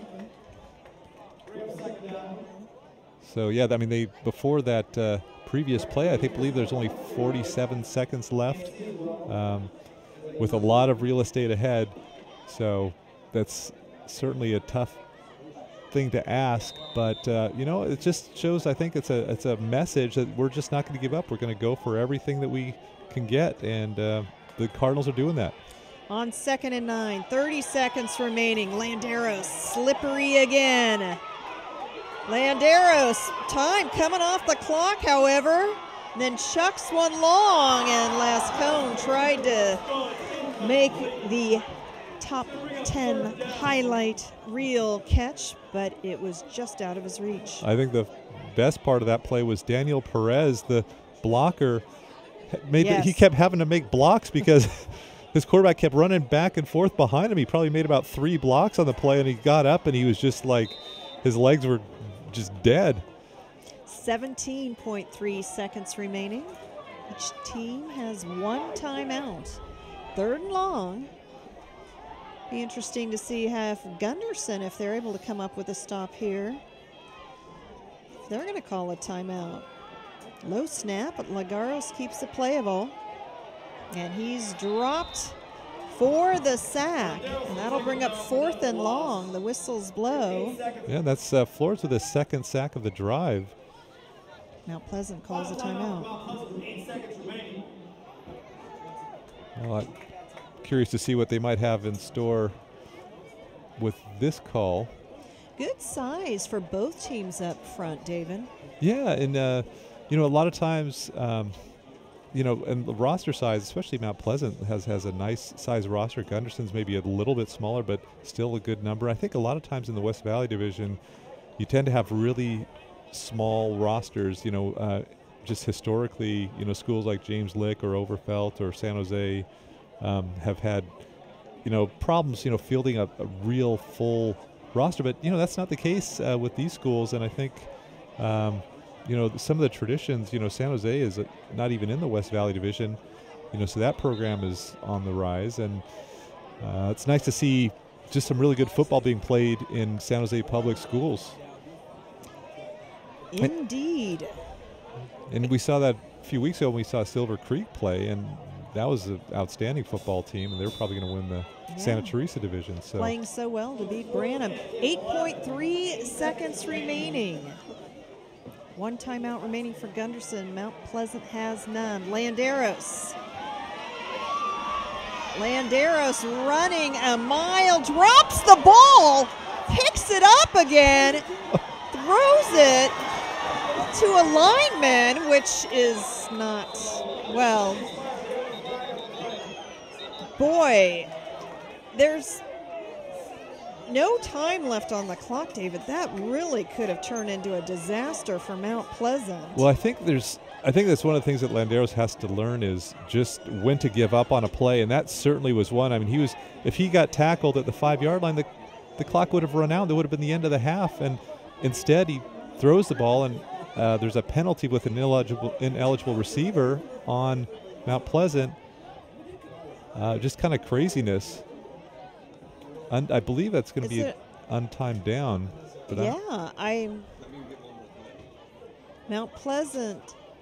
B: So yeah, I mean, they before that uh, previous play, I think believe there's only forty-seven seconds left, um, with a lot of real estate ahead. So that's certainly a tough thing to ask, but uh, you know, it just shows. I think it's a it's a message that we're just not going to give up. We're going to go for everything that we can get, and uh, the Cardinals are doing that.
A: On second and nine, thirty seconds remaining. Landeros slippery again. Landeros, time coming off the clock, however, then chucks one long, and Lascone tried to make the top ten highlight reel catch, but it was just out of his reach.
B: I think the best part of that play was Daniel Perez, the blocker. Made
A: Yes.
B: the, he kept having to make blocks because his quarterback kept running back and forth behind him. He probably made about three blocks on the play, and he got up, and he was just like, his legs were just dead.
A: seventeen point three seconds remaining. Each team has one timeout. Third and long. Be interesting to see if Gunderson, if they're able to come up with a stop here. They're going to call a timeout. Low snap, but Lagaros keeps it playable. And he's dropped for the sack. And that'll bring up fourth and long. The whistles blow.
B: Yeah, that's uh, Flores with his second sack of the drive.
A: Mount Pleasant calls a timeout.
B: Well, I'm curious to see what they might have in store with this call.
A: Good size for both teams up front, David.
B: Yeah, and uh, you know, a lot of times, um, you know, and the roster size, especially Mount Pleasant, has has a nice size roster. Gunderson's maybe a little bit smaller, but still a good number. I think a lot of times in the West Valley Division, you tend to have really small rosters. You know, uh, just historically, you know, schools like James Lick or Overfelt or San Jose um, have had, you know, problems, you know, fielding a, a real full roster. But you know, that's not the case uh, with these schools, and I think. Um, You know, some of the traditions, you know, San Jose is uh, not even in the West Valley Division, you know, so that program is on the rise. And uh, it's nice to see just some really good football being played in San Jose public schools.
A: Indeed.
B: And we saw that a few weeks ago when we saw Silver Creek play, and that was an outstanding football team, and they're probably going to win the
A: Yeah.
B: Santa Teresa Division. So
A: Playing so well to beat Branham. eight point three seconds remaining. One timeout remaining for Gunderson. Mount Pleasant has none. Landeros. Landeros running a mile, drops the ball, picks it up again, throws it to a lineman, which is not, well, boy, there's no time left on the clock, David. That really could have turned into a disaster for Mount Pleasant.
B: Well, I think there's, I think that's one of the things that Landeros has to learn is just when to give up on a play, and that certainly was one. I mean, he was, if he got tackled at the five-yard line, the, the clock would have run out. That would have been the end of the half, and instead he throws the ball, and uh, there's a penalty with an ineligible, ineligible receiver on Mount Pleasant. Uh, just kind of craziness. Un- I believe that's going to be
A: it,
B: untimed down. But
A: yeah,
B: I'm,
A: I'm Mount Pleasant.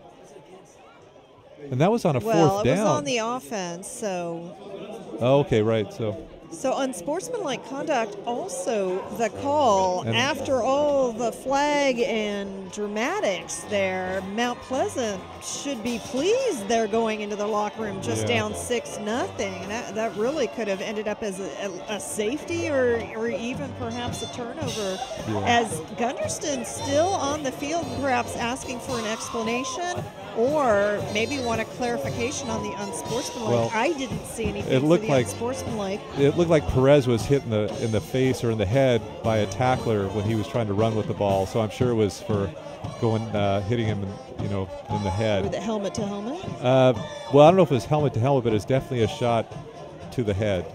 B: and that was on a
A: Well,
B: fourth
A: it
B: down.
A: was on the offense, so.
B: Oh, okay, right. So.
A: So unsportsmanlike conduct, also the call.
B: And
A: after all the flag and dramatics there, Mount Pleasant should be pleased they're going into the locker room just
B: Yeah.
A: down six nothing. And that, that really could have ended up as a, a, a safety or, or even perhaps a turnover.
B: Yeah.
A: As Gunderson still on the field, perhaps asking for an explanation or maybe want a clarification on the unsportsmanlike.
B: Well,
A: I didn't see anything
B: it looked
A: for the
B: like
A: unsportsmanlike.
B: It looked like Perez was hit in the in the face or in the head by a tackler when he was trying to run with the ball. So I'm sure it was for going uh, hitting him, in, you know, in the head.
A: With it helmet to helmet?
B: Uh, well, I don't know if it was helmet to helmet, but it's definitely a shot to the head.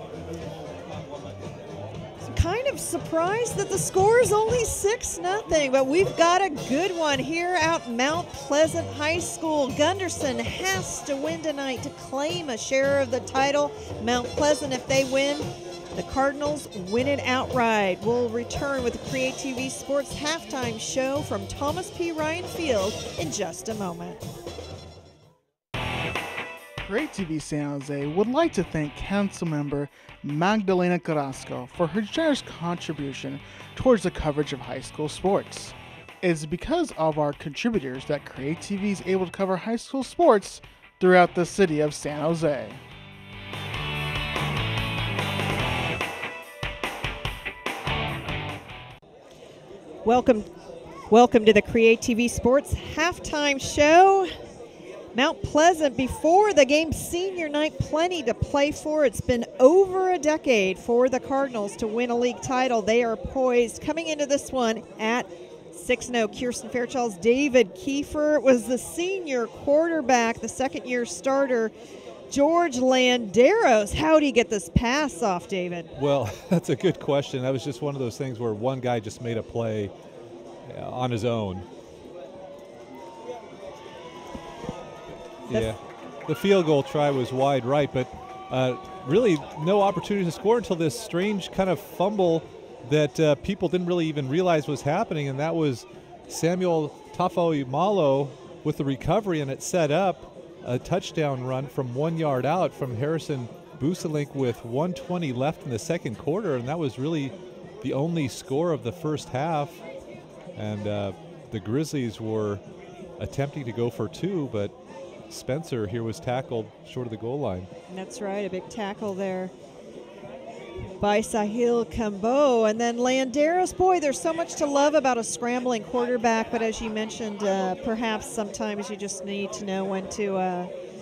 A: Kind of surprised that the score is only six nothing, but we've got a good one here at Mount Pleasant High School. Gunderson has to win tonight to claim a share of the title. Mount Pleasant, if they win, the Cardinals win it outright. We'll return with the CreaTV Sports halftime show from Thomas P. Ryan Field in just a moment.
C: CreaTV San Jose would like to thank Councilmember Magdalena Carrasco for her generous contribution towards the coverage of high school sports. It is because of our contributors that CreaTV is able to cover high school sports throughout the city of San Jose.
A: Welcome Welcome to the CreaTV Sports Halftime Show. Mount Pleasant before the game senior night, plenty to play for. It's been over a decade for the Cardinals to win a league title. They are poised coming into this one at six and oh. Kirsten Fairchild's David Kiefer was the senior quarterback, the second-year starter, George Landeros. How'd he get this pass off, David?
B: Well, that's a good question. That was just one of those things where one guy just made a play uh, on his own. Yeah, the field goal try was wide right, but uh, really no opportunity to score until this strange kind of fumble that uh, people didn't really even realize was happening, and that was Samuel Tafaimalo with the recovery, and it set up a touchdown run from one yard out from Harrison Buselink with one twenty left in the second quarter, and that was really the only score of the first half. And uh, the Grizzlies were attempting to go for two, but Spencer here was tackled short of the goal line.
A: That's right, a big tackle there by Sahil Kambo. And then Landeros, boy, there's so much to love about a scrambling quarterback, but as you mentioned, uh, perhaps sometimes you just need to know when to uh,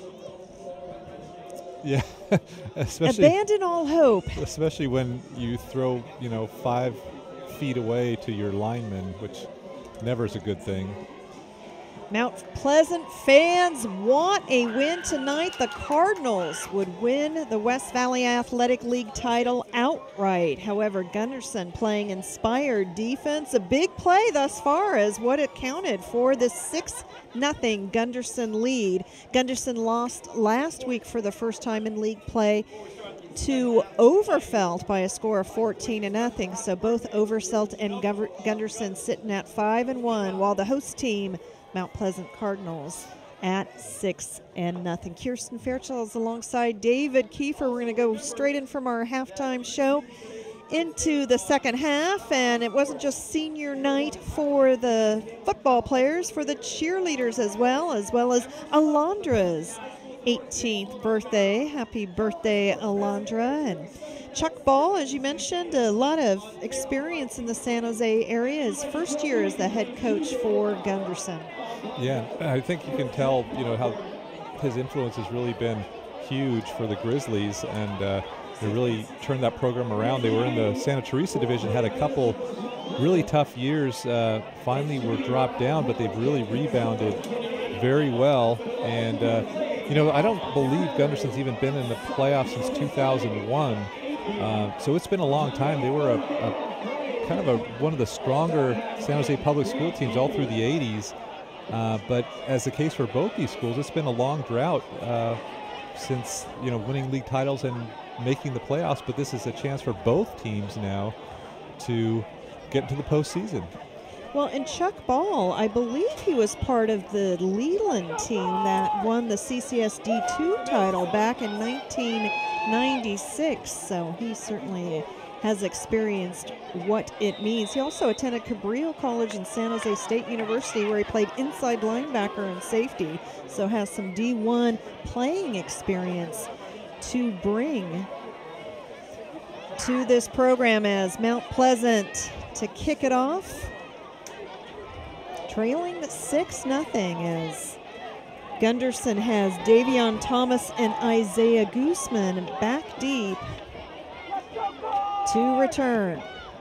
B: yeah, especially
A: abandon all hope.
B: Especially when you throw, you know, five feet away to your lineman, which never is a good thing.
A: Mount Pleasant fans want a win tonight. The Cardinals would win the West Valley Athletic League title outright. However, Gunderson playing inspired defense. A big play thus far as what it counted for the six nothing Gunderson lead. Gunderson lost last week for the first time in league play to Overfelt by a score of fourteen to nothing. So both Overfelt and Gunderson sitting at five and one, while the host team, Mount Pleasant Cardinals, at six and nothing. Kirsten Fairchild is alongside David Kiefer. We're going to go straight in from our halftime show into the second half, and it wasn't just senior night for the football players, for the cheerleaders as well, as well as Alondra's eighteenth birthday. Happy birthday, Alondra. And Chuck Ball, as you mentioned, a lot of experience in the San Jose area. His first year as the head coach for Gunderson.
B: Yeah, I think you can tell, you know, how his influence has really been huge for the Grizzlies, and uh, they really turned that program around. They were in the Santa Teresa division, had a couple really tough years, uh, finally were dropped down, but they've really rebounded very well. And, uh, you know, I don't believe Gunderson's even been in the playoffs since two thousand one, uh, so it's been a long time. They were a, a kind of a, one of the stronger San Jose public school teams all through the eighties. Uh, but as the case for both these schools, it's been a long drought uh, since, you know, winning league titles and making the playoffs. But this is a chance for both teams now to get into the postseason.
A: Well, and Chuck Ball, I believe he was part of the Leland team that won the C C S D two title back in nineteen ninety-six. So he certainly has experienced what it means. He also attended Cabrillo College and San Jose State University, where he played inside linebacker and safety, so has some D one playing experience to bring to this program as Mount Pleasant to kick it off, trailing six nothing as Gunderson has Davion Thomas and Isaiah Guzman back deep to return.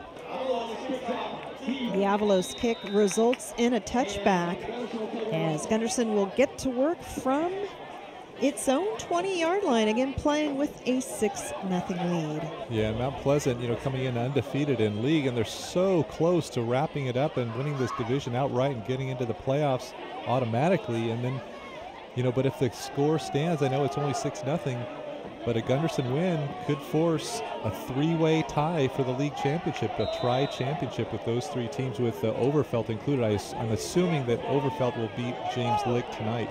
A: The Avalos kick results in a touchback as Gunderson will get to work from its own twenty-yard line, again playing with a six nothing lead.
B: Yeah, Mount Pleasant, you know, coming in undefeated in league, and they're so close to wrapping it up and winning this division outright and getting into the playoffs automatically. And then, you know, but if the score stands, I know it's only six nothing, but a Gunderson win could force a three-way tie for the league championship, a tri-championship with those three teams, with uh, Overfelt included. I, I'm assuming that Overfelt will beat James Lick tonight.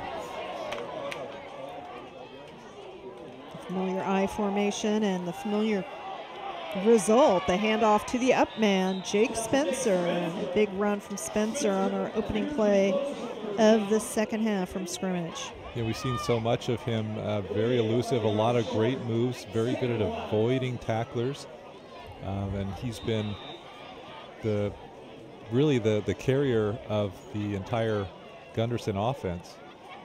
A: Familiar I formation and the familiar result, the handoff to the up man, Jake Spencer. A big run from Spencer on our opening play of the second half from scrimmage.
B: Yeah, we've seen so much of him, uh, very elusive, a lot of great moves, very good at avoiding tacklers. Um, and he's been the really the, the carrier of the entire Gunderson offense.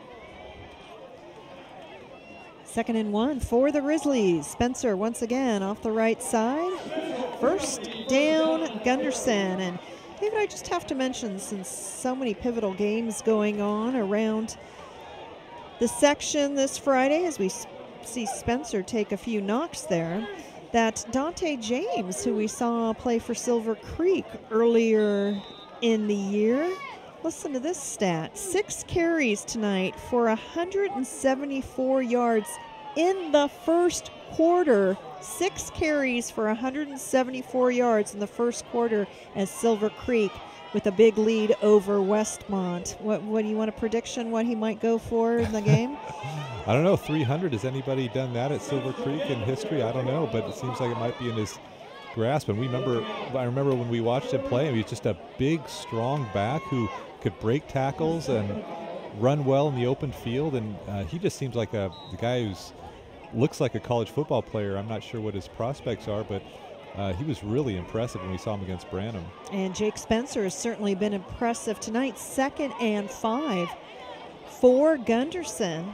A: Second and one for the Grizzlies. Spencer once again off the right side. First down, Gunderson. And David, I just have to mention, since so many pivotal games going on around the section this Friday, as we see Spencer take a few knocks there, that Dante James, who we saw play for Silver Creek earlier in the year, listen to this stat. Six carries tonight for one hundred seventy-four yards in the first quarter. Six carries for one hundred seventy-four yards in the first quarter as Silver Creek with a big lead over Westmont. What, what do you want a prediction what he might go for in the game?
B: I don't know, three hundred. Has anybody done that at Silver Creek in history? I don't know, but it seems like it might be in his grasp. And we remember, I remember when we watched him play, he was just a big, strong back who could break tackles and run well in the open field. And uh, he just seems like a the guy who's looks like a college football player. I'm not sure what his prospects are, but uh, he was really impressive when we saw him against Branham.
A: And Jake Spencer has certainly been impressive tonight. Second and five for Gunderson.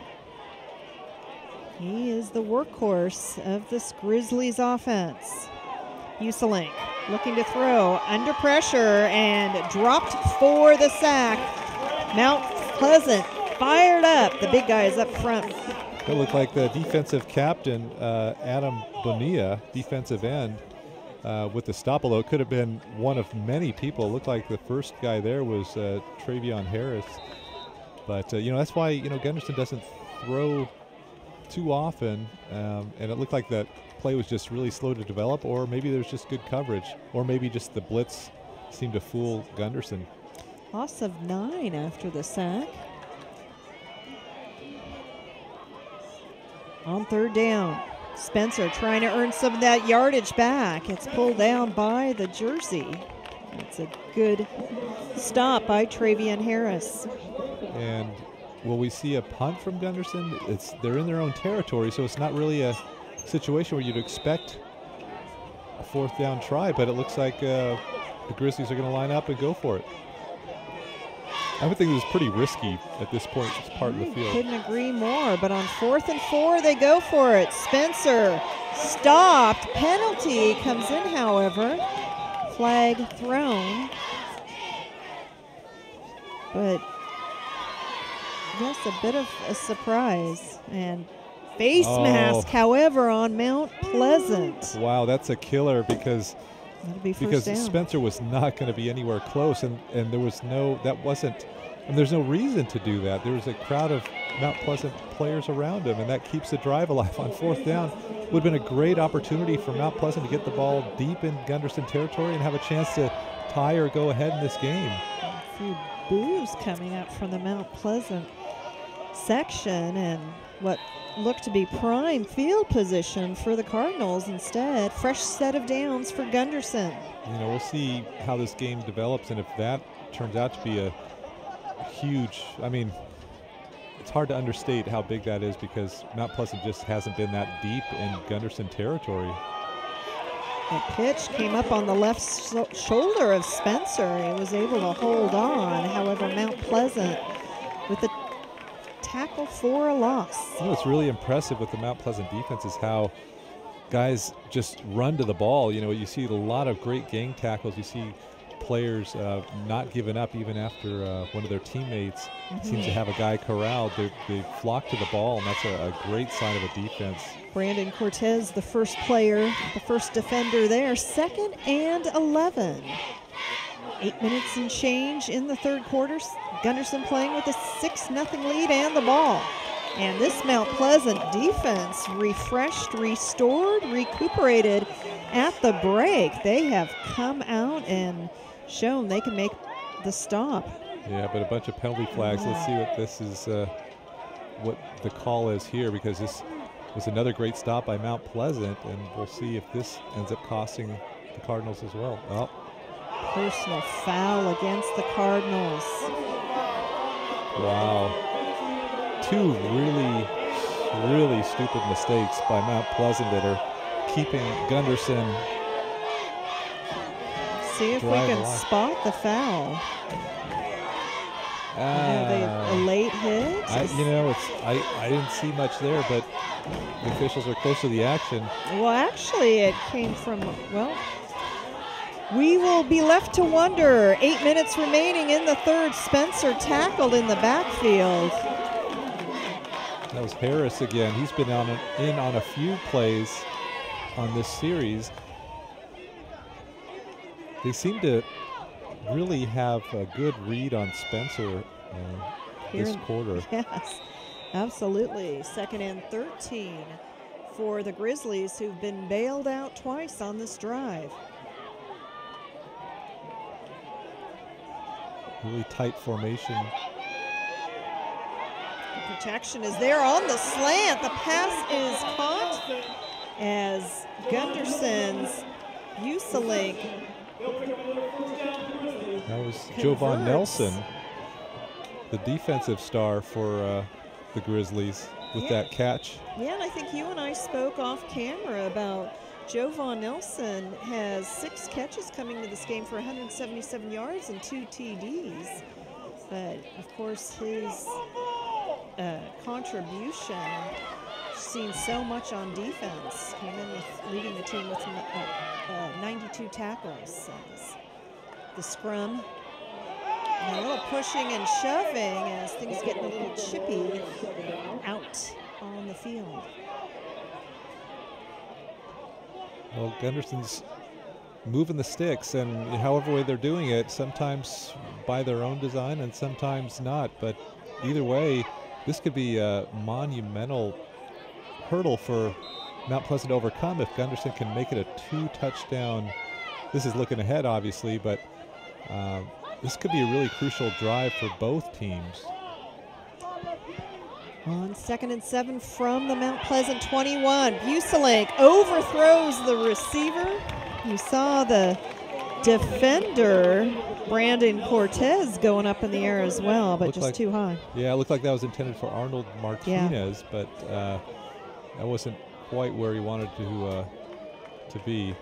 A: He is the workhorse of this Grizzlies offense. Uselink looking to throw, under pressure, and dropped for the sack. Mount Pleasant fired up. The big guy is up front.
B: It looked like the defensive captain, uh, Adam Bonilla, defensive end, uh, with the stop, although it could have been one of many people. It looked like the first guy there was uh, Travion Harris. But, uh, you know, that's why, you know, Gunderson doesn't throw too often, um, and it looked like that play was just really slow to develop, or maybe there's just good coverage, or maybe just the blitz seemed to fool Gunderson.
A: Loss of nine after the sack. On third down, Spencer trying to earn some of that yardage back. It's pulled down by the jersey. It's a good stop by Travion Harris.
B: And will we see a punt from Gunderson? It's they're in their own territory, so it's not really a situation where you'd expect a fourth down try, but it looks like uh, the Grizzlies are going to line up and go for it. I would think it was pretty risky at this point. It's part of the field.
A: Couldn't agree more, but on fourth and four, they go for it. Spencer stopped. Penalty comes in, however. Flag thrown. But yes, a bit of a surprise. And face
B: oh.
A: mask, however, on Mount Pleasant.
B: Wow, that's a killer because
A: That'll be first
B: because
A: down.
B: Spencer was not going to be anywhere close, and, and there was no, that wasn't, and there's no reason to do that. There was a crowd of Mount Pleasant players around him, and that keeps the drive alive on fourth down. Would have been a great opportunity for Mount Pleasant to get the ball deep in Gunderson territory and have a chance to tie or go ahead in this game.
A: A few boos coming up from the Mount Pleasant section, and what looked to be prime field position for the Cardinals. Instead, fresh set of downs for Gunderson.
B: You know, we'll see how this game develops, and if that turns out to be a huge, I mean, it's hard to understate how big that is because Mount Pleasant just hasn't been that deep in Gunderson territory.
A: The pitch came up on the left so shoulder of Spencer. He was able to hold on. However, Mount Pleasant with the tackle for a loss.
B: You know, what's really impressive with the Mount Pleasant defense is how guys just run to the ball. You know, you see a lot of great gang tackles. You see players uh, not giving up even after uh, one of their teammates mm-hmm. seems to have a guy corralled. They, they flock to the ball, and that's a, a great sign of a defense.
A: Brandon Cortez, the first player, the first defender there. Second and eleven. Eight minutes and change in the third quarter. Gunderson playing with a six nothing lead and the ball. And this Mount Pleasant defense refreshed, restored, recuperated at the break. They have come out and shown they can make the stop.
B: Yeah, but a bunch of penalty flags. Let's see what this is, uh, what the call is here, because this was another great stop by Mount Pleasant, and we'll see if this ends up costing the Cardinals as well. Oh.
A: Personal foul against the Cardinals.
B: Wow. Two really, really stupid mistakes by Mount Pleasant that are keeping Gunderson
A: see if we
B: drive
A: can
B: along.
A: spot the foul.
B: Ah,
A: Are they a late hit?
B: I, you know, it's I, I didn't see much there, but the officials are close to the action.
A: Well, actually, it came from, well, we will be left to wonder. Eight minutes remaining in the third. Spencer tackled in the backfield.
B: That was Harris again. He's been on a, in on a few plays on this series. They seem to really have a good read on Spencer uh, this
A: Here-
B: quarter.
A: Yes, absolutely. Second and thirteen for the Grizzlies, who've been bailed out twice on this drive.
B: Really tight formation.
A: The protection is there on the slant. The pass is caught as Gunderson's Uselink.
B: That was Jovan
A: Converts.
B: Nelson, the defensive star for uh, the Grizzlies, with
A: Yeah.
B: that catch.
A: Yeah, and I think you and I spoke off camera about Jovan Nelson has six catches coming to this game for one hundred seventy-seven yards and two T Ds. But, of course, his uh, contribution, seen so much on defense, came in with leading the team with uh, uh, ninety-two tackles. As the scrum, and a little pushing and shoving as things getting a little chippy out on the field.
B: Well, Gunderson's moving the sticks, and however way they're doing it, sometimes by their own design and sometimes not. But either way, this could be a monumental hurdle for Mount Pleasant to overcome if Gunderson can make it a two-touchdown. This is looking ahead, obviously, but uh, this could be a really crucial drive for both teams.
A: On second and seven from the Mount Pleasant twenty-one, Buselink overthrows the receiver. You saw the defender, Brandon Cortez, going up in the air as well, but
B: Looked
A: just
B: like-
A: too high.
B: Yeah, it looked like that was intended for Arnold Martinez, but uh, that wasn't quite where he wanted to uh, to be.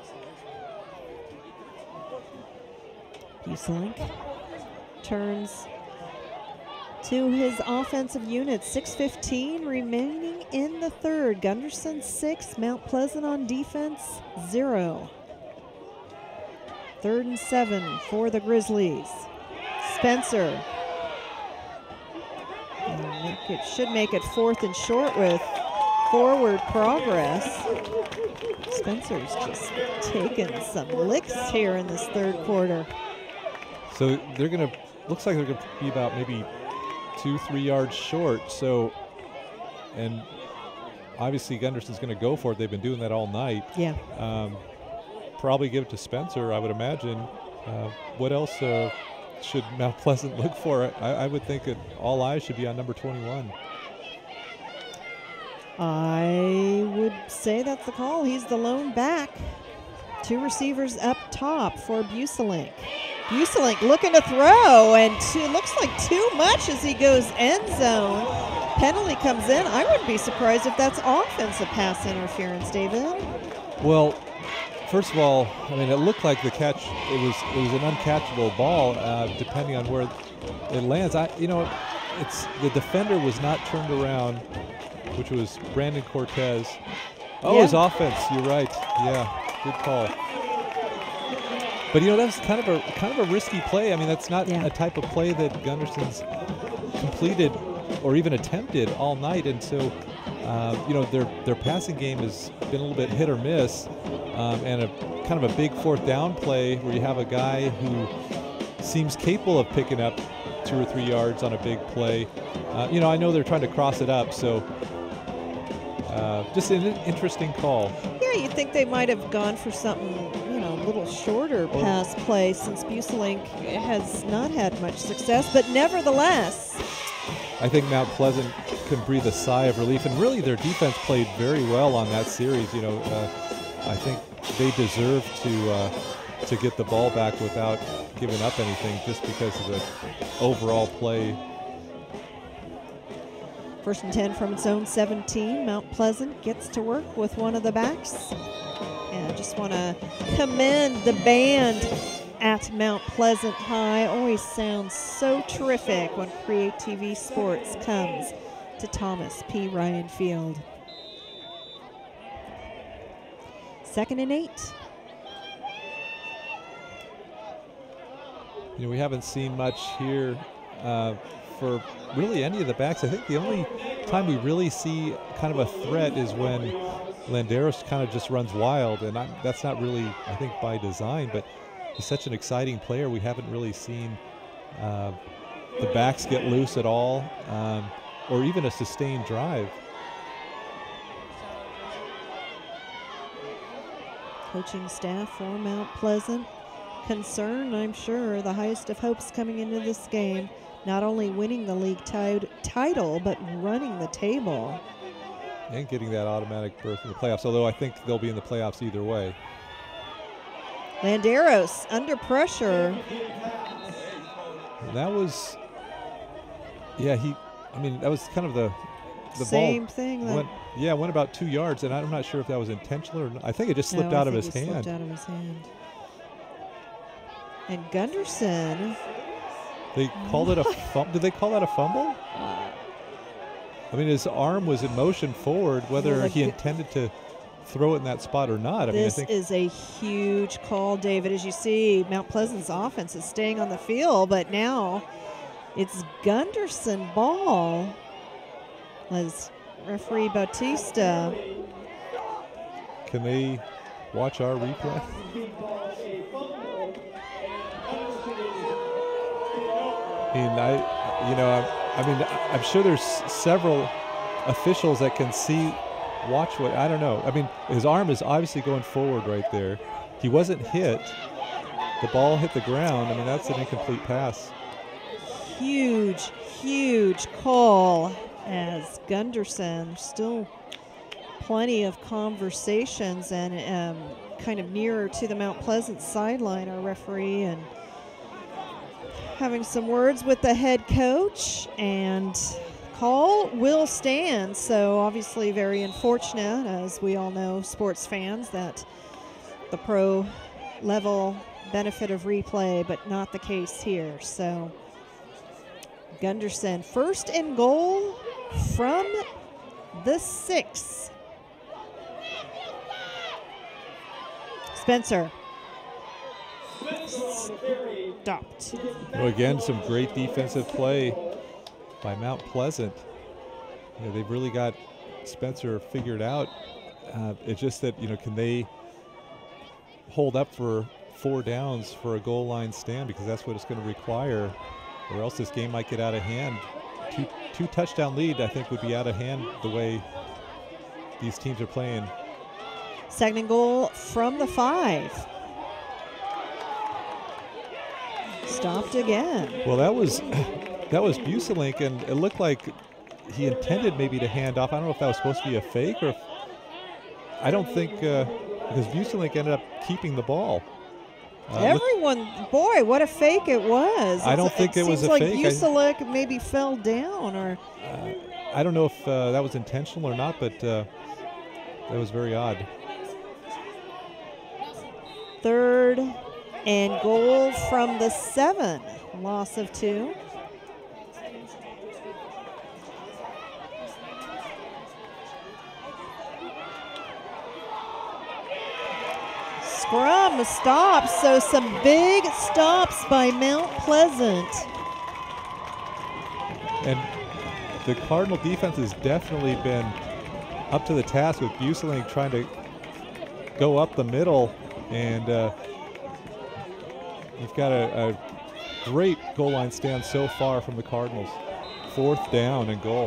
A: Buselink turns to his offensive unit. six fifteen remaining in the third. Gunderson six, Mount Pleasant on defense zero. Third and seven for the Grizzlies. Spencer. And make it, should make it fourth and short with forward progress. Spencer's just taking some licks here in this third quarter.
B: So they're going to, looks like they're going to be about maybe two, three yards short. So, and obviously Gunderson's going to go for it. They've been doing that all night.
A: Yeah.
B: Um, probably give it to Spencer, I would imagine. Uh, what else uh, should Mount Pleasant look for? I, I would think that all eyes should be on number twenty-one.
A: I would say that's the call. He's the lone back. Two receivers up top for Buselink. Buselink looking to throw, and two, looks like too much as he goes end zone. Penalty comes in. I wouldn't be surprised if that's offensive pass interference, David.
B: Well, first of all, I mean, it looked like the catch, it was it was an uncatchable ball, uh, depending on where it lands. I, you know, it's the defender was not turned around, which was Brandon Cortez. Oh,
A: Yeah.
B: his offense. You're right. Yeah, good call. But you know, that's kind of a kind of a risky play. I mean, that's not
A: Yeah.
B: a type of play that Gunderson's completed or even attempted all night, and so uh, you know their their passing game has been a little bit hit or miss, um, and a kind of a big fourth down play where you have a guy who seems capable of picking up two or three yards on a big play. Uh, you know, I know they're trying to cross it up, so uh, just an interesting call.
A: Yeah, you'd think they might have gone for something, you know, a little shorter pass play since Buselink has not had much success, but nevertheless.
B: I think Mount Pleasant can breathe a sigh of relief, and really their defense played very well on that series. You know, uh, I think they deserve to uh, to get the ball back without giving up anything, just because of the overall play.
A: First and ten from its own seventeen. Mount Pleasant gets to work with one of the backs. And I just want to commend the band at Mount Pleasant High. Always sounds so terrific when CreaTV Sports comes to Thomas P. Ryan Field. Second and eight.
B: You know, we haven't seen much here uh, for really any of the backs. I think the only time we really see kind of a threat is when Landeros kind of just runs wild, and I'm, that's not really, I think, by design, but he's such an exciting player. We haven't really seen uh, the backs get loose at all, um, or even a sustained drive.
A: Coaching staff for Mount Pleasant concerned, I'm sure, the highest of hopes coming into this game, not only winning the league title, but running the table.
B: And getting that automatic berth in the playoffs, although I think they'll be in the playoffs either way.
A: Landeros under pressure.
B: That was, yeah, he, I mean, that was kind of the, the
A: Same
B: ball
A: thing.
B: went, yeah, went about two yards, and I'm not sure if that was intentional or not. I think it just slipped
A: no,
B: out
A: I
B: of
A: think
B: his
A: it
B: hand.
A: Slipped out of his hand. And Gunderson.
B: They called it a fumble. Did they call that a fumble? I mean, his arm was in motion forward, whether
A: well,
B: he intended to throw it in that spot or not. I
A: this
B: mean, I think
A: is a huge call, David. As you see, Mount Pleasant's offense is staying on the field, but now it's Gunderson ball as referee Bautista.
B: Can they watch our replay? I mean, I, you know, I, I mean, I'm sure there's several officials that can see, watch what, I don't know. I mean, his arm is obviously going forward right there. He wasn't hit. The ball hit the ground. I mean, that's an incomplete pass.
A: Huge, huge call as Gunderson, still plenty of conversations and um, kind of nearer to the Mount Pleasant sideline, our referee, and having some words with the head coach, and call will stand. So obviously very unfortunate, as we all know, sports fans, that the pro level benefit of replay, but not the case here. So Gunderson, first and goal from the six. Spencer. Stopped.
B: Well, again, some great defensive play by Mount Pleasant. You know, they've really got Spencer figured out. Uh, it's just that, you know, can they hold up for four downs for a goal line stand, because that's what it's going to require, or else this game might get out of hand. Two, two touchdown lead, I think, would be out of hand the way these teams are playing.
A: Second and goal from the five. Stopped again.
B: Well, that was that was Buselink, and it looked like he intended maybe to hand off. I don't know if that was supposed to be a fake, or if, I don't think, uh, because Buselink ended up keeping the ball. Uh,
A: Everyone, boy, what a fake it was.
B: I don't
A: it's,
B: think
A: it,
B: it was a
A: like
B: fake.
A: Buselink maybe fell down, or
B: uh, I don't know if uh, that was intentional or not, but uh, that was very odd.
A: Third and goal from the seven. Loss of two. Scrum stops, so some big stops by Mount Pleasant.
B: And the Cardinal defense has definitely been up to the task with Buselink trying to go up the middle, and uh, we've got a, a great goal line stand so far from the Cardinals. Fourth down and goal.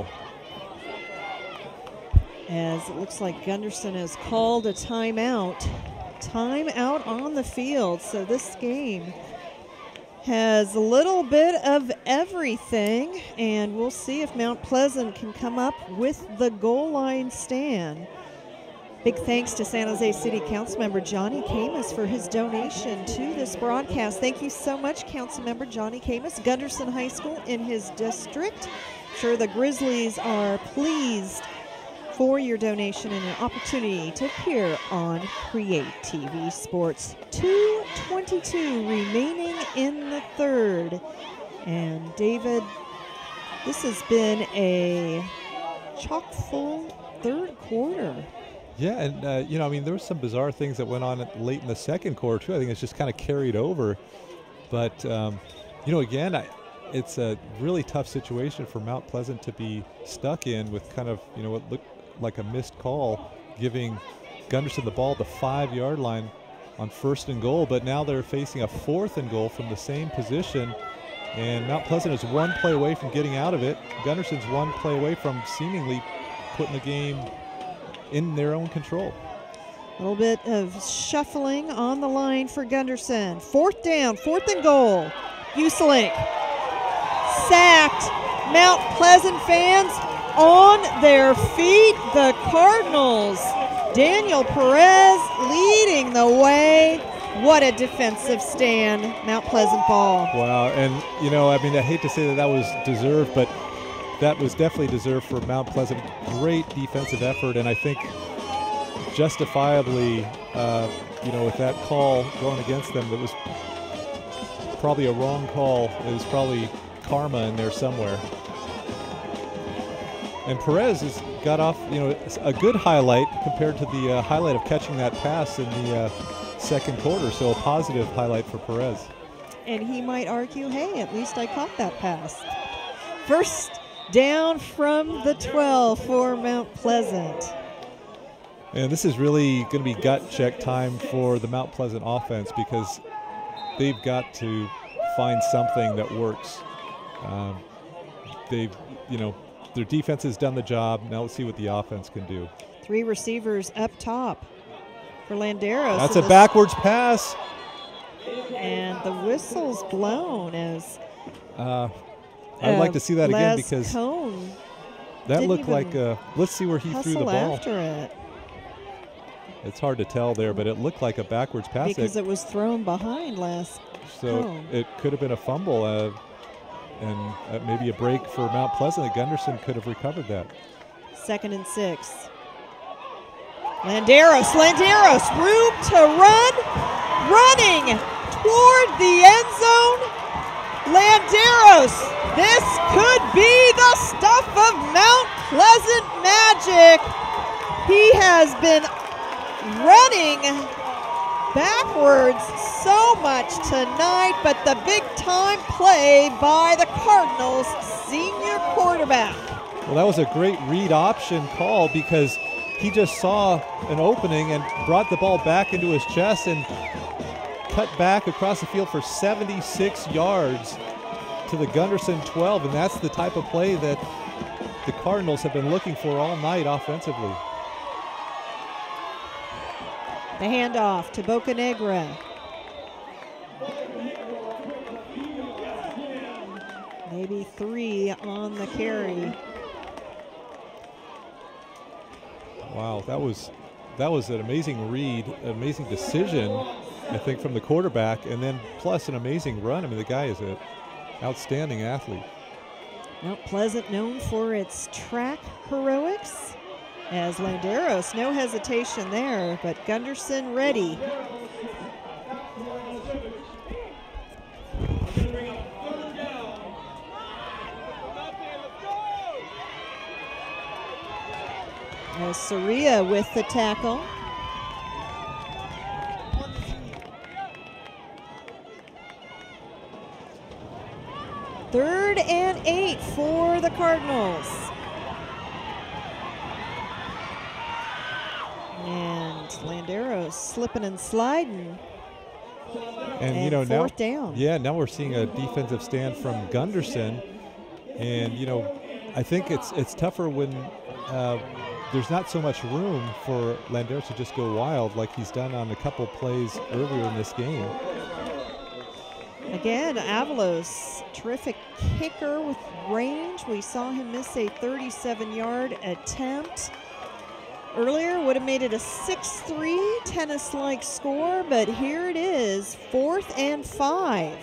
A: As it looks like Gunderson has called a timeout. Timeout on the field. So this game has a little bit of everything, and we'll see if Mount Pleasant can come up with the goal line stand. Big thanks to San Jose City Councilmember Johnny Camus for his donation to this broadcast. Thank you so much, Councilmember Johnny Camus. Gunderson High School in his district. I'm sure the Grizzlies are pleased for your donation and an opportunity to appear on CreaTV Sports. two twenty-two remaining in the third. And David, this has been a chock-full third quarter.
B: Yeah, and uh, you know, I mean, there were some bizarre things that went on late in the second quarter too. I think it's just kind of carried over. But um, you know, again, I, it's a really tough situation for Mount Pleasant to be stuck in with kind of, you know, what looked like a missed call, giving Gunderson the ball at the five-yard line on first and goal. But now they're facing a fourth and goal from the same position, and Mount Pleasant is one play away from getting out of it. Gunderson's one play away from seemingly putting the game in their own control.
A: A little bit of shuffling on the line for Gunderson. Fourth down, fourth and goal. Uselink sacked. Mount Pleasant fans on their feet. The Cardinals, Daniel Perez leading the way. What a defensive stand. Mount Pleasant ball.
B: Wow, and you know, I mean, I hate to say that that was deserved, but that was definitely deserved for Mount Pleasant. Great defensive effort, and I think justifiably, uh, you know, with that call going against them, that was probably a wrong call. It was probably karma in there somewhere. And Perez has got off, you know, a good highlight compared to the uh, highlight of catching that pass in the uh, second quarter. So a positive highlight for Perez.
A: And he might argue, hey, at least I caught that pass. First down from the twelve for Mount Pleasant.
B: And this is really going to be gut check time for the Mount Pleasant offense, because they've got to find something that works. Um, they've, you know, their defense has done the job. Now let's see what the offense can do.
A: Three receivers up top for Landeros.
B: That's a backwards pass.
A: And the whistle's blown as
B: uh, I'd
A: uh,
B: like to see that
A: Les
B: again, because
A: Cone
B: that looked like a, let's see where he threw the ball.
A: After it.
B: It's hard to tell there, but it looked like a backwards pass.
A: Because it was thrown behind Les
B: So
A: Cone.
B: It could have been a fumble, uh, and uh, maybe a break for Mount Pleasant. Gunderson could have recovered that.
A: Second and six. Landeros, Landeros, room to run, running toward the end zone. Landeros, this could be the stuff of Mount Pleasant magic. He has been running backwards so much tonight, but the big time play by the Cardinals senior quarterback.
B: Well, that was a great read option call, because he just saw an opening and brought the ball back into his chest and cut back across the field for seventy-six yards to the Gunderson twelve, and that's the type of play that the Cardinals have been looking for all night offensively.
A: The handoff to Bocanegra. Maybe three on the carry.
B: Wow, that was that was an amazing read, an amazing decision, I think, from the quarterback, and then plus an amazing run. I mean, the guy is an outstanding athlete.
A: Mount Pleasant known for its track heroics. As Landeros, no hesitation there, but Gunderson ready. As Soria with the tackle. Third and eight for the Cardinals. And Landeros slipping and sliding.
B: And,
A: and
B: you know, now,
A: down.
B: yeah, now we're seeing a defensive stand from Gunderson. And, you know, I think it's it's tougher when uh, there's not so much room for Landeros to just go wild like he's done on a couple plays earlier in this game.
A: Again, Avalos, terrific kicker with range. We saw him miss a thirty-seven yard attempt earlier. Would have made it a six three tennis-like score, but here it is, fourth and five.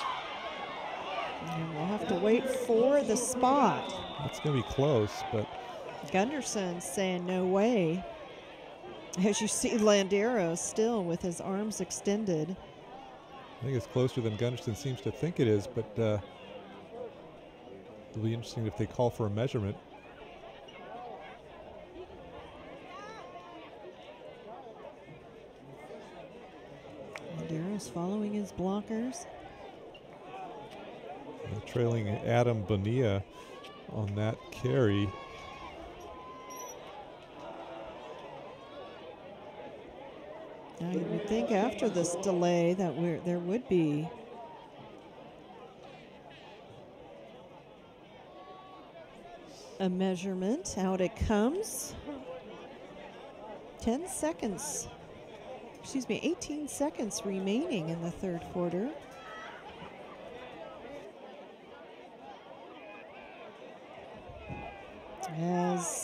A: And we'll have to wait for the spot.
B: It's going to be close, but
A: Gunderson saying no way. As you see Landero still with his arms extended.
B: I think it's closer than Gunderson seems to think it is, but uh, it'll be interesting if they call for a measurement.
A: Landero's following his blockers.
B: Uh, trailing Adam Bonilla on that carry.
A: Now you would think after this delay that we're, there would be a measurement. Out it comes. ten seconds. Excuse me, eighteen seconds remaining in the third quarter. As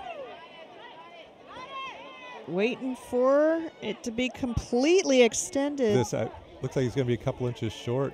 A: waiting for it to be completely extended.
B: This uh, looks like he's going to be a couple inches short.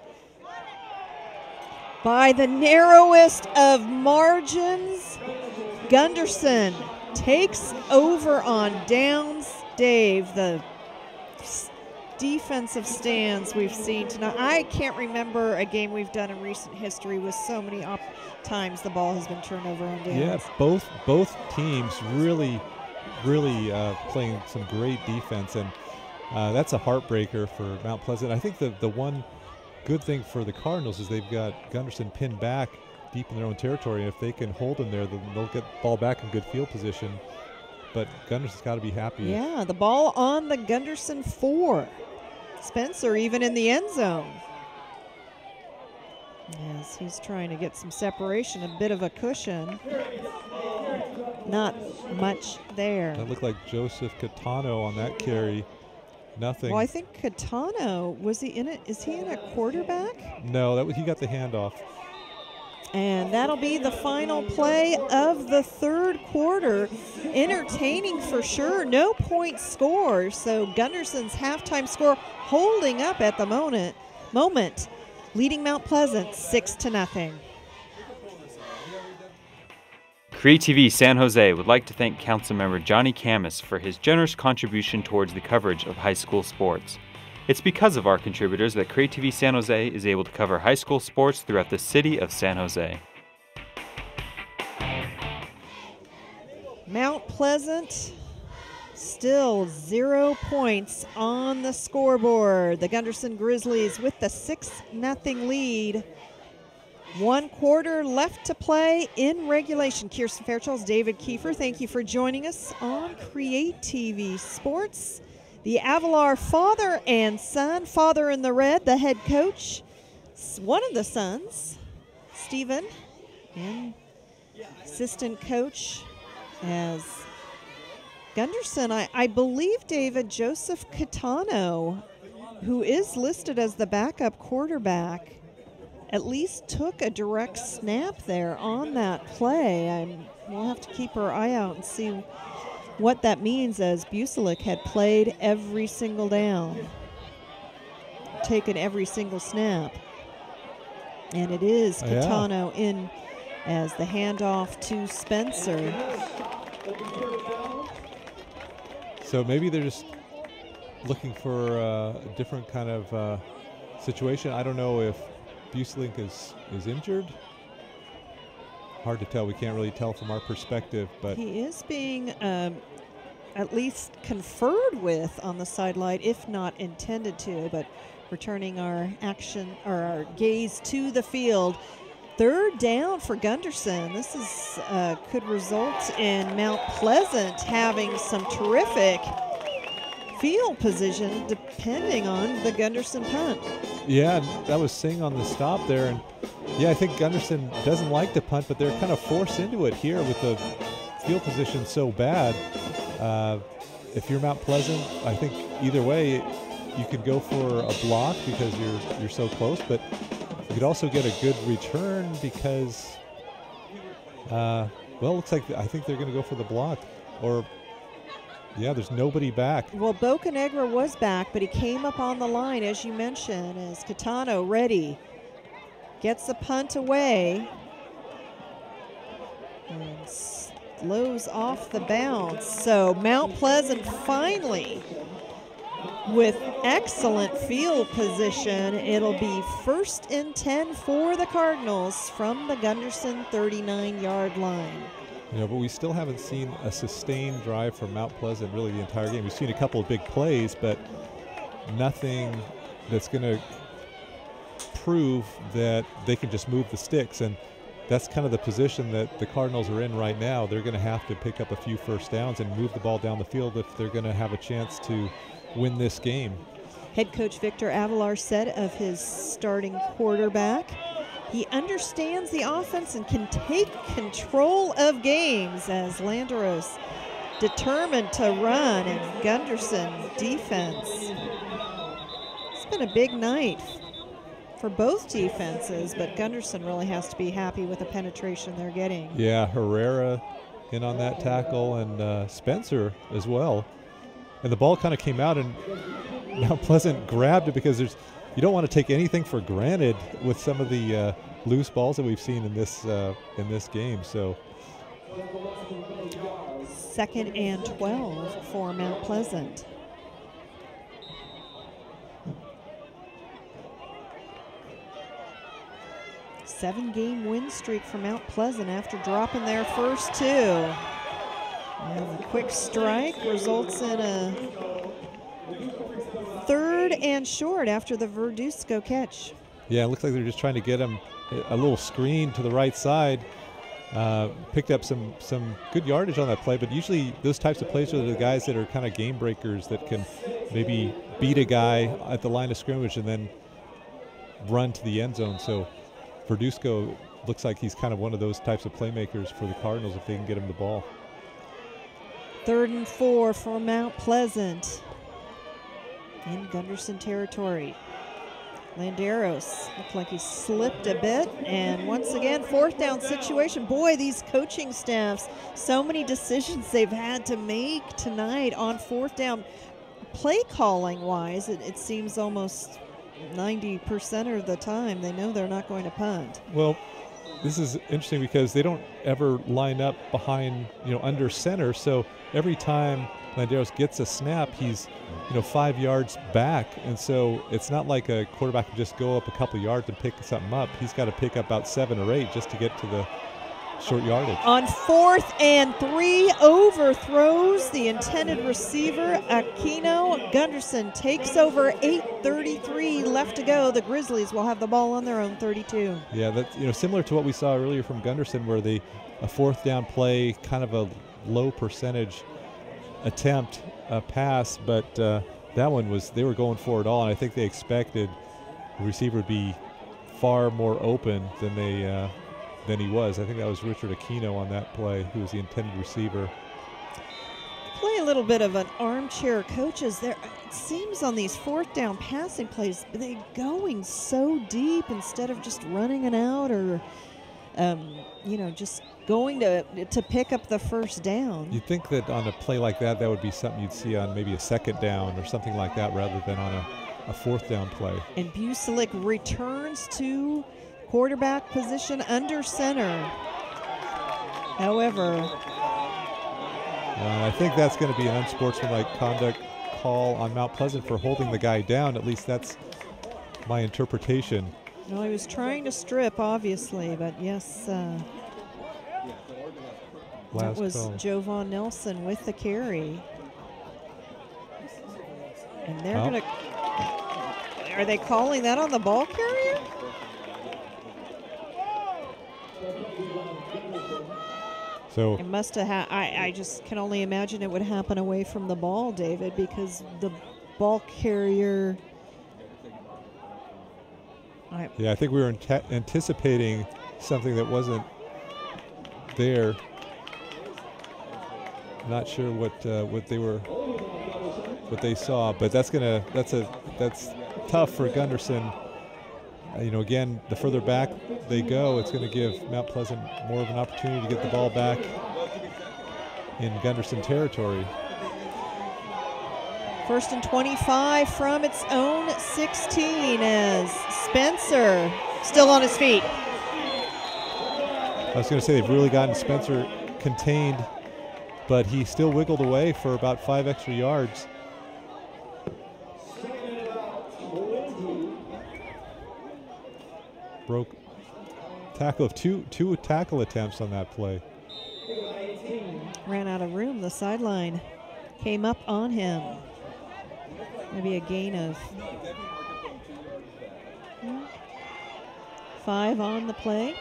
A: By the narrowest of margins, Gunderson takes over on downs. Dave, the s- defensive stands we've seen tonight. I can't remember a game we've done in recent history with so many op- times the ball has been turned over on downs.
B: Yeah, both both teams really, really uh, playing some great defense, and uh, that's a heartbreaker for Mount Pleasant. I think the the one good thing for the Cardinals is they've got Gunderson pinned back deep in their own territory, and if they can hold him there, then they'll get the ball back in good field position. But Gunderson's got to be happy.
A: Yeah, the ball on the Gunderson four. Spencer even in the end zone. Yes, he's trying to get some separation, a bit of a cushion. Not much there.
B: That looked like Joseph Catano on that carry. Nothing.
A: Well, I think Catano, was he in it? Is he in a quarterback?
B: No, that was, he got the handoff.
A: And that'll be the final play of the third quarter. Entertaining for sure. No point score. So Gunderson's halftime score holding up at the moment. Moment, leading Mount Pleasant six to nothing.
D: CreaTV San Jose would like to thank Councilmember Johnny Camus for his generous contribution towards the coverage of high school sports. It's because of our contributors that CreaTV San Jose is able to cover high school sports throughout the city of San Jose.
A: Mount Pleasant still zero points on the scoreboard. The Gunderson Grizzlies with the six nothing lead. One quarter left to play in regulation. Kirsten Fairchilds, David Kiefer, thank you for joining us on CreaTV Sports. The Avalar father and son, father in the red, the head coach, one of the sons, Stephen, and assistant coach as Gunderson. I, I believe, David, Joseph Catano, who is listed as the backup quarterback, at least took a direct snap there on that play. I'm, we'll have to keep our eye out and see what that means, as Buselik had played every single down, taken every single snap. And it is Catano yeah. in as the handoff to Spencer.
B: So maybe they're just looking for uh, a different kind of uh, situation. I don't know if Buselik is, is injured. Hard to tell. We can't really tell from our perspective, but
A: he is being um, at least conferred with on the sideline, if not intended to. But returning our action or our gaze to the field, third down for Gunderson. This is uh, could result in Mount Pleasant having some terrific field position, depending on the Gunderson punt.
B: Yeah, that was Singh on the stop there, and yeah, I think Gunderson doesn't like to punt, but they're kind of forced into it here with the field position so bad. Uh, if you're Mount Pleasant, I think either way, you could go for a block because you're you're so close, but you could also get a good return because, uh, well, it looks like I think they're going to go for the block, or yeah, there's nobody back.
A: Well, Bocanegra was back, but he came up on the line, as you mentioned, as Catano ready. Gets the punt away. And Lowe's off the bounce. So Mount Pleasant finally, with excellent field position, it'll be first and ten for the Cardinals from the Gunderson thirty-nine yard line.
B: You know, but we still haven't seen a sustained drive from Mount Pleasant really the entire game. We've seen a couple of big plays, but nothing that's going to prove that they can just move the sticks. And that's kind of the position that the Cardinals are in right now. They're going to have to pick up a few first downs and move the ball down the field if they're going to have a chance to win this game.
A: Head coach Victor Avalar said of his starting quarterback, he understands the offense and can take control of games, as Landeros determined to run, and Gunderson defense. It's been a big night for both defenses, but Gunderson really has to be happy with the penetration they're getting.
B: Yeah, Herrera in on that tackle, and uh, Spencer as well. And the ball kind of came out, and Mount Pleasant grabbed it because there's you don't want to take anything for granted with some of the uh, loose balls that we've seen in this uh, in this game. So
A: second and twelve for Mount Pleasant. Seven-game win streak for Mount Pleasant after dropping their first two. And the quick strike results in a third and short after the Verduzco catch.
B: Yeah, it looks like they're just trying to get him a little screen to the right side. Uh, picked up some some good yardage on that play, but usually those types of plays are the guys that are kind of game breakers that can maybe beat a guy at the line of scrimmage and then run to the end zone. So Verduzco looks like he's kind of one of those types of playmakers for the Cardinals if they can get him the ball.
A: Third and four for Mount Pleasant in Gunderson territory. Landeros looked like he slipped a bit, and once again, fourth down situation. Boy, these coaching staffs, so many decisions they've had to make tonight on fourth down. Play calling wise, it, it seems almost ninety percent of the time they know they're not going to punt.
B: Well, this is interesting because they don't ever line up behind, you know, under center. So every time Landeros gets a snap, he's, you know, five yards back. And so it's not like a quarterback can just go up a couple yards and pick something up. He's got to pick up about seven or eight just to get to the short yardage.
A: On fourth and three, overthrows the intended receiver, Aquino. Gunderson takes over, eight thirty-three left to go. The Grizzlies will have the ball on their own thirty-two.
B: Yeah, that's, you know, similar to what we saw earlier from Gunderson, where the a fourth down play, kind of a low percentage attempt uh, pass, but uh, that one was, they were going for it all, and I think they expected the receiver would be far more open than they uh, than he was. I think that was Richard Aquino on that play, who was the intended receiver.
A: Play a little bit of an armchair coaches there. It seems on these fourth down passing plays, they're going so deep instead of just running it out or, um, you know, just going to to pick up the first down.
B: You'd think that on a play like that, that would be something you'd see on maybe a second down or something like that rather than on a, a fourth down play.
A: And Buselick returns to quarterback position under center. However,
B: uh, I think that's going to be an unsportsmanlike conduct call on Mount Pleasant for holding the guy down. At least that's my interpretation.
A: No, he was trying to strip, obviously, but yes, uh, that was
B: call.
A: Jovan Nelson with the carry. And they're
B: well.
A: going to, are they calling that on the ball carrier?
B: So
A: it must have. Ha I, I just can only imagine it would happen away from the ball, David, because the ball carrier. I,
B: yeah, I think we were anticipating something that wasn't there. Not sure what uh, what they were, what they saw, but that's gonna that's a that's tough for Gunderson. Uh, you know, again, the further back they go, it's going to give Mount Pleasant more of an opportunity to get the ball back in Gunderson territory.
A: First and twenty-five from its own sixteen as Spencer still on his feet.
B: I was going to say they've really gotten Spencer contained, but he still wiggled away for about five extra yards. Broke tackle of two two tackle attempts on that play.
A: Ran out of room. The sideline came up on him. Maybe a gain of five on the play.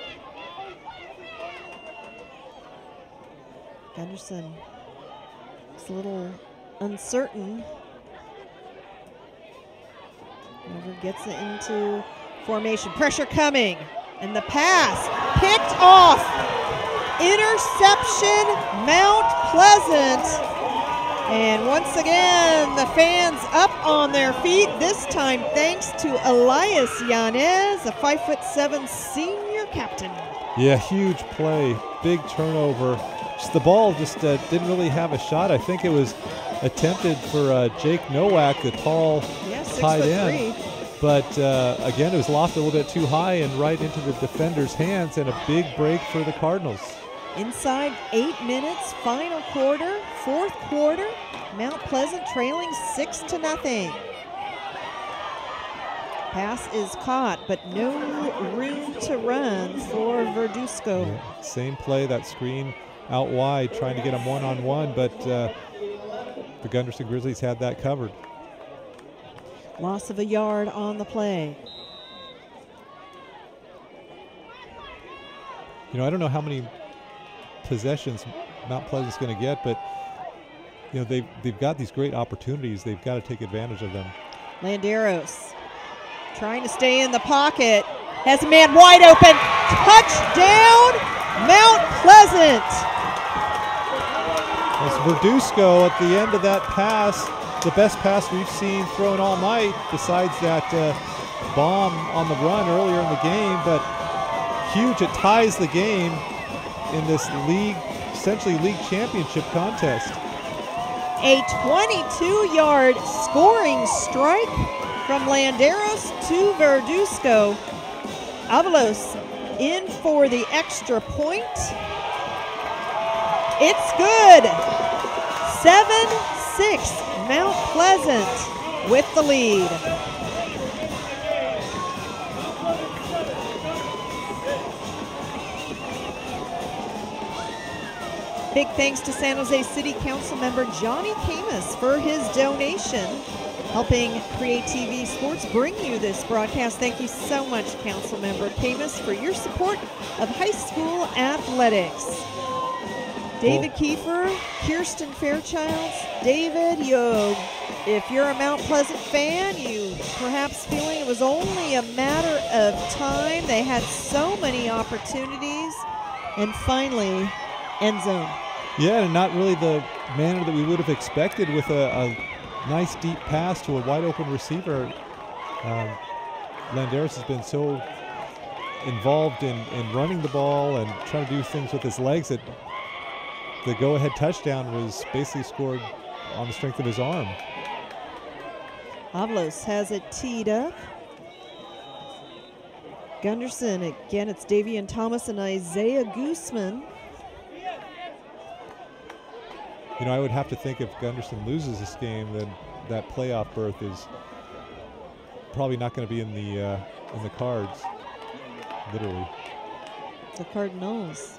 A: Gunderson is a little uncertain. Never gets it into formation. Pressure coming. And the pass picked off. Interception, Mount Pleasant. And once again, the fans up on their feet, this time thanks to Elias Yanez, a five foot seven senior captain.
B: Yeah, huge play, big turnover. Just the ball just uh, didn't really have a shot. I think it was attempted for uh, Jake Nowak, the tall
A: yeah, six
B: tight
A: foot
B: end.
A: Three.
B: But uh, again, it was lofted a little bit too high and right into the defender's hands, and a big break for the Cardinals.
A: Inside eight minutes, final quarter, fourth quarter, Mount Pleasant trailing six to nothing. Pass is caught, but no room to run for Verduzco.
B: Yeah, same play, that screen out wide, trying to get him one-on-one, but uh, the Gunderson Grizzlies had that covered.
A: Loss of a yard on the play.
B: You know, I don't know how many possessions Mount Pleasant's going to get, but you know, they've, they've got these great opportunities. They've got to take advantage of them.
A: Landeros trying to stay in the pocket. Has a man wide open. Touchdown, Mount Pleasant.
B: It's Verduzco at the end of that pass, the best pass we've seen thrown all night, besides that uh, bomb on the run earlier in the game, but huge. It ties the game in this league, essentially league championship contest.
A: A twenty-two yard scoring strike from Landeros to Verduzco. Avalos in for the extra point. It's good. seven six, Mount Pleasant with the lead. Big thanks to San Jose City Council member Johnny Camus for his donation, helping CreaTV Sports bring you this broadcast. Thank you so much, Council member Camus, for your support of high school athletics. David Kiefer, Kirsten Fairchilds. David, you, if you're a Mount Pleasant fan, you perhaps feeling it was only a matter of time. They had so many opportunities, and finally, end zone.
B: Yeah, and not really the manner that we would have expected, with a, a nice deep pass to a wide open receiver. Um, Landeros has been so involved in, in running the ball and trying to do things with his legs that the go-ahead touchdown was basically scored on the strength of his arm.
A: Avalos has it teed up. Gunderson, again, it's Davian Thomas and Isaiah Guzman.
B: You know, I would have to think if Gunderson loses this game, then that playoff berth is probably not going to be in the uh, in the cards, literally.
A: The Cardinals.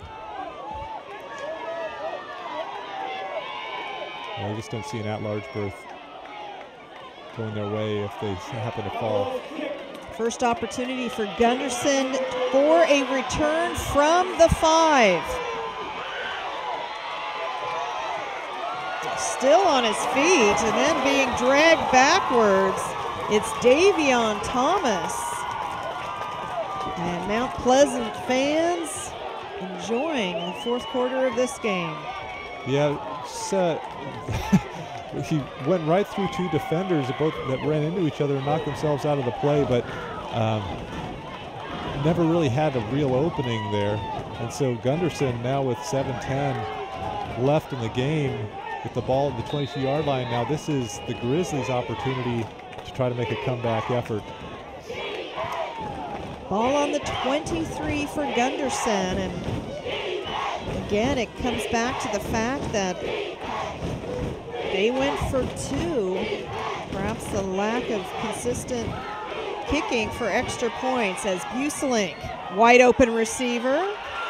B: Yeah, I just don't see an at-large berth going their way if they happen to fall.
A: First opportunity for Gunderson for a return from the five. Still on his feet and then being dragged backwards. It's Davion Thomas. And Mount Pleasant fans enjoying the fourth quarter of this game.
B: Yeah, uh, he went right through two defenders both that ran into each other and knocked themselves out of the play, but um, never really had a real opening there. And so Gunderson now with seven ten left in the game with the ball at the twenty-two yard line. Now this is the Grizzlies' opportunity to try to make a comeback effort.
A: Ball on the twenty-three for Gunderson, and Again, it comes back to the fact that they went for two. Perhaps the lack of consistent kicking for extra points as Buselink, wide open receiver.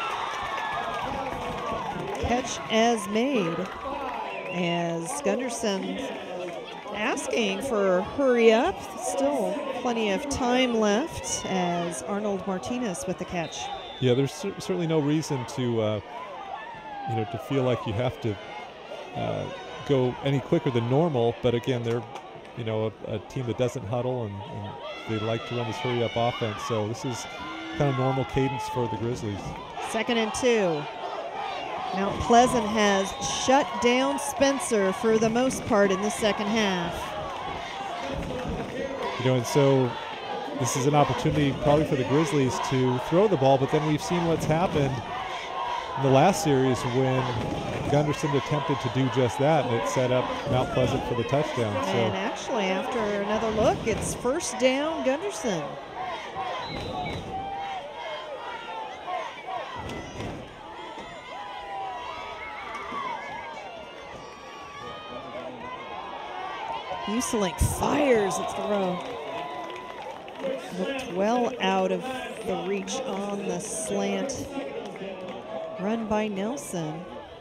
A: Catch as made as Gunderson asking for hurry up. Still plenty of time left as Arnold Martinez with the catch.
B: Yeah, there's cer certainly no reason to, uh, you know, to feel like you have to uh, go any quicker than normal. But again, they're, you know, a, a team that doesn't huddle, and, and they like to run this hurry up offense. So this is kind of normal cadence for the Grizzlies.
A: Second and two. Mount Pleasant has shut down Spencer for the most part in the second half.
B: You know, and so this is an opportunity probably for the Grizzlies to throw the ball, but then we've seen what's happened in the last series when Gunderson attempted to do just that, and it set up Mount Pleasant for the touchdown. So.
A: And actually, after another look, it's first down Gunderson. Buselink fires at throw. Looked well out of the reach on the slant run by Nelson.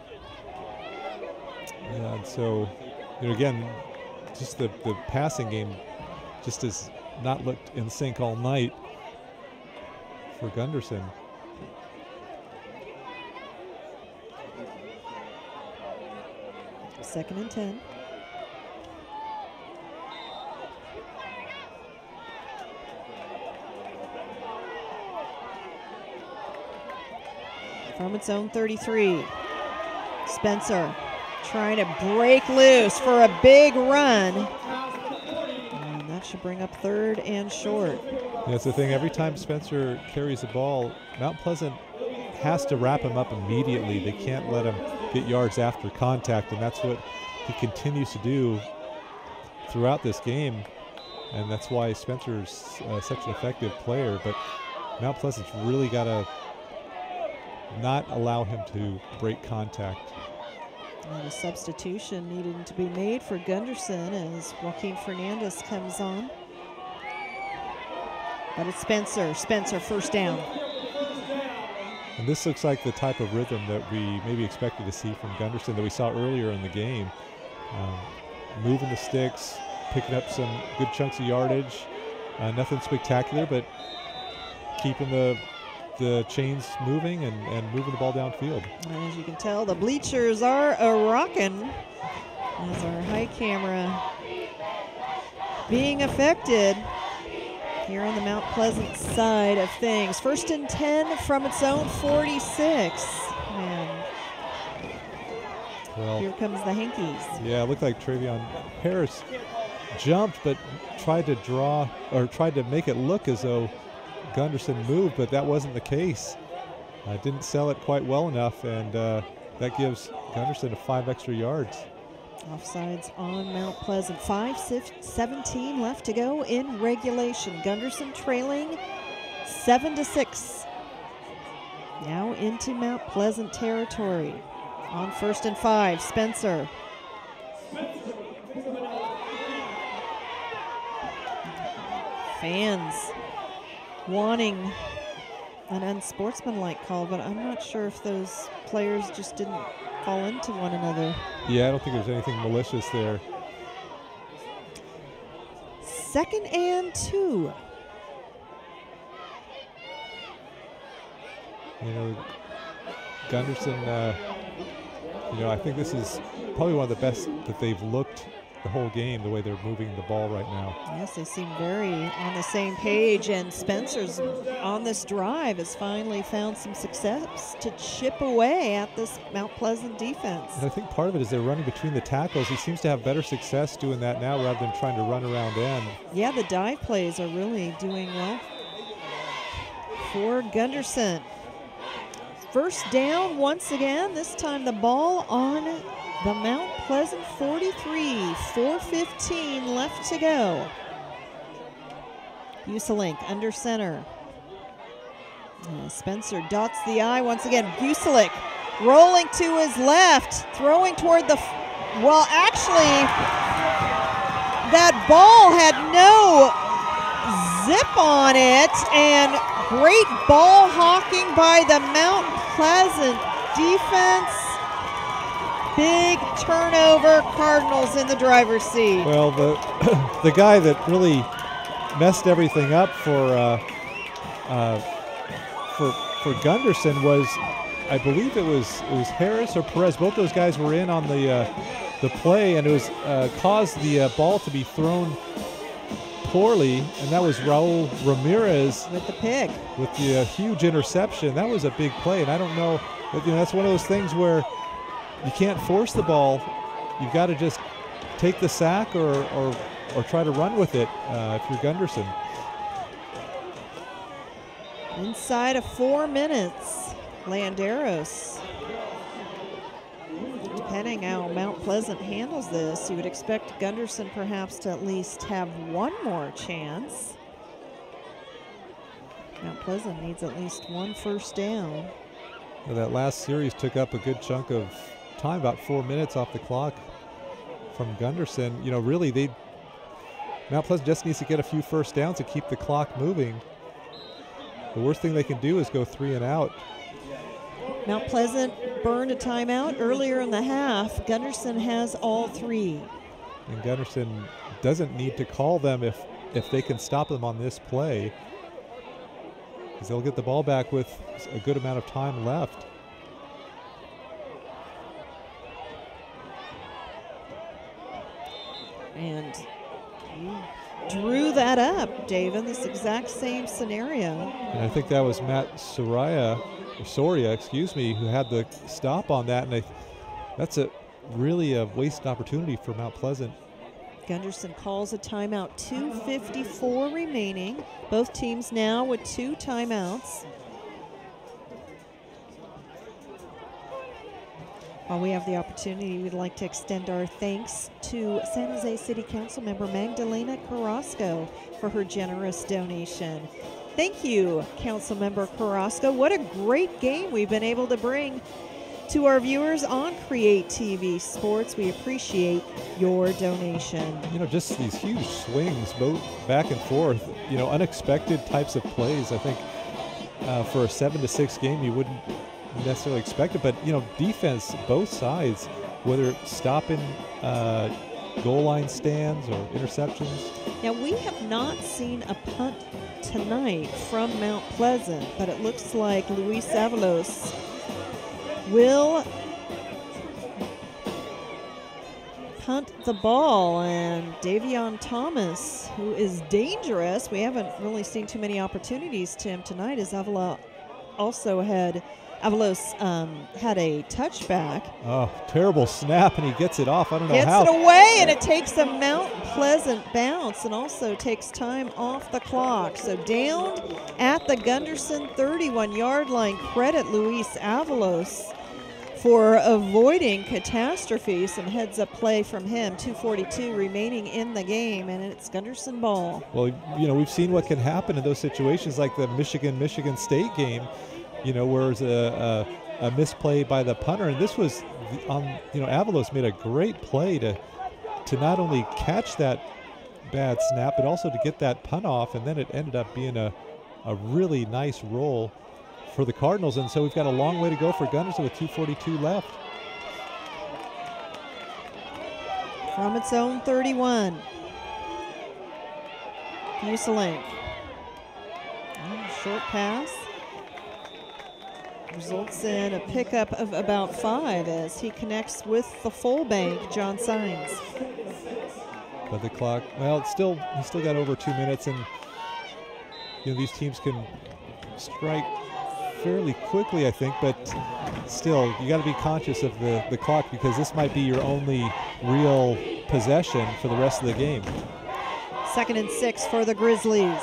B: Yeah, and so, you know, again, just the, the passing game just has not looked in sync all night for Gunderson.
A: Second and ten. From its own thirty-three. Spencer trying to break loose for a big run. And that should bring up third and short.
B: That's the thing. Every time Spencer carries the ball, Mount Pleasant has to wrap him up immediately. They can't let him get yards after contact, and that's what he continues to do throughout this game. And that's why Spencer's uh, such an effective player. But Mount Pleasant's really got to not allow him to break contact.
A: And a substitution needed to be made for Gunderson as Joaquin Fernandez comes on. But it's Spencer. Spencer first down.
B: And this looks like the type of rhythm that we maybe expected to see from Gunderson that we saw earlier in the game. Um, moving the sticks, picking up some good chunks of yardage. Uh, nothing spectacular, but keeping the the chains moving and, and moving the ball downfield.
A: And as you can tell, the bleachers are a-rockin' as our high camera being affected here on the Mount Pleasant side of things. First and ten from its own forty-six. And
B: well,
A: here comes the Hankies.
B: Yeah, it looked like Travion Harris jumped but tried to draw or tried to make it look as though Gunderson moved, but that wasn't the case. Uh, didn't sell it quite well enough, and uh, that gives Gunderson five extra yards.
A: Offsides on Mount Pleasant. five seventeen left to go in regulation. Gunderson trailing seven to six. Now into Mount Pleasant territory. On first and five, Spencer. Fans wanting an unsportsmanlike call, but I'm not sure if those players just didn't fall into one another.
B: Yeah, I don't think there's anything malicious there.
A: Second and two.
B: You know, Gunderson, uh, you know, I think this is probably one of the best that they've looked the whole game, the way they're moving the ball right now.
A: Yes, they seem very on the same page, and Spencer's on this drive has finally found some success to chip away at this Mount Pleasant defense.
B: And I think part of it is they're running between the tackles. He seems to have better success doing that now rather than trying to run around end.
A: Yeah, the dive plays are really doing well for Gunderson. First down once again, this time the ball on the Mount Pleasant forty-three, four fifteen left to go. Buselink under center. Uh, Spencer dots the I once again. Buselink rolling to his left, throwing toward the, well, actually, that ball had no zip on it, and great ball hawking by the Mount Pleasant defense. Big turnover, Cardinals in the driver's seat.
B: Well, the the guy that really messed everything up for uh, uh, for for Gunderson was, I believe it was it was Harris or Perez. Both those guys were in on the uh, the play, and it was uh, caused the uh, ball to be thrown poorly, and that was Raul Ramirez
A: with the pick,
B: with the uh, huge interception. That was a big play, and I don't know, but, you know, that's one of those things where you can't force the ball. You've got to just take the sack or or, or try to run with it uh, if you're Gunderson.
A: Inside of four minutes, Landeros. Depending how Mount Pleasant handles this, you would expect Gunderson perhaps to at least have one more chance. Mount Pleasant needs at least one first down.
B: Well, that last series took up a good chunk of time, about four minutes off the clock from Gunderson. You know, really, they Mount Pleasant just needs to get a few first downs to keep the clock moving. The worst thing they can do is go three and out.
A: Mount Pleasant burned a timeout earlier in the half. Gunderson has all three.
B: And Gunderson doesn't need to call them if, if they can stop them on this play, because they'll get the ball back with a good amount of time left.
A: And you drew that up, David, this exact same scenario.
B: And I think that was Matt Soraya, or Soria, excuse me, who had the stop on that, and I, that's a really a wasted opportunity for Mount Pleasant.
A: Gunderson calls a timeout, two fifty-four remaining. Both teams now with two timeouts. While we have the opportunity, we'd like to extend our thanks to San Jose City Council member Magdalena Carrasco for her generous donation. Thank you, Council Member Carrasco. What a great game we've been able to bring to our viewers on CreaTV Sports. We appreciate your donation.
B: You know, just these huge swings, both back and forth, you know, unexpected types of plays. I think uh, for a seven to six game, you wouldn't necessarily expect it, but, you know, defense, both sides, whether it's stopping uh, goal line stands or interceptions.
A: Now, we have not seen a punt tonight from Mount Pleasant, but it looks like Luis Avalos will punt the ball, and Davion Thomas, who is dangerous, we haven't really seen too many opportunities to him tonight, as Avila also had Avalos um, had a touchback.
B: Oh, terrible snap, and he gets it off. I don't know
A: Gets
B: how.
A: Gets it away, and it takes a Mount Pleasant bounce and also takes time off the clock. So down at the Gunderson thirty-one yard line. Credit Luis Avalos for avoiding catastrophe. Some heads-up play from him. two forty-two remaining in the game, and it's Gunderson ball.
B: Well, you know, we've seen what can happen in those situations, like the Michigan-Michigan State game, you know, where it's a, a, a misplay by the punter. And this was on, you know, Avalos made a great play to to not only catch that bad snap, but also to get that punt off. And then it ended up being a, a really nice roll for the Cardinals. And so we've got a long way to go for Gunderson with two forty-two left.
A: From its own thirty-one. Buselink. Short pass. Results in a pickup of about five as he connects with the fullback, John Sines.
B: But the clock, well, it's still, he's still got over two minutes, and you know, these teams can strike fairly quickly, I think, but still, you got to be conscious of the, the clock, because this might be your only real possession for the rest of the game.
A: Second and six for the Grizzlies.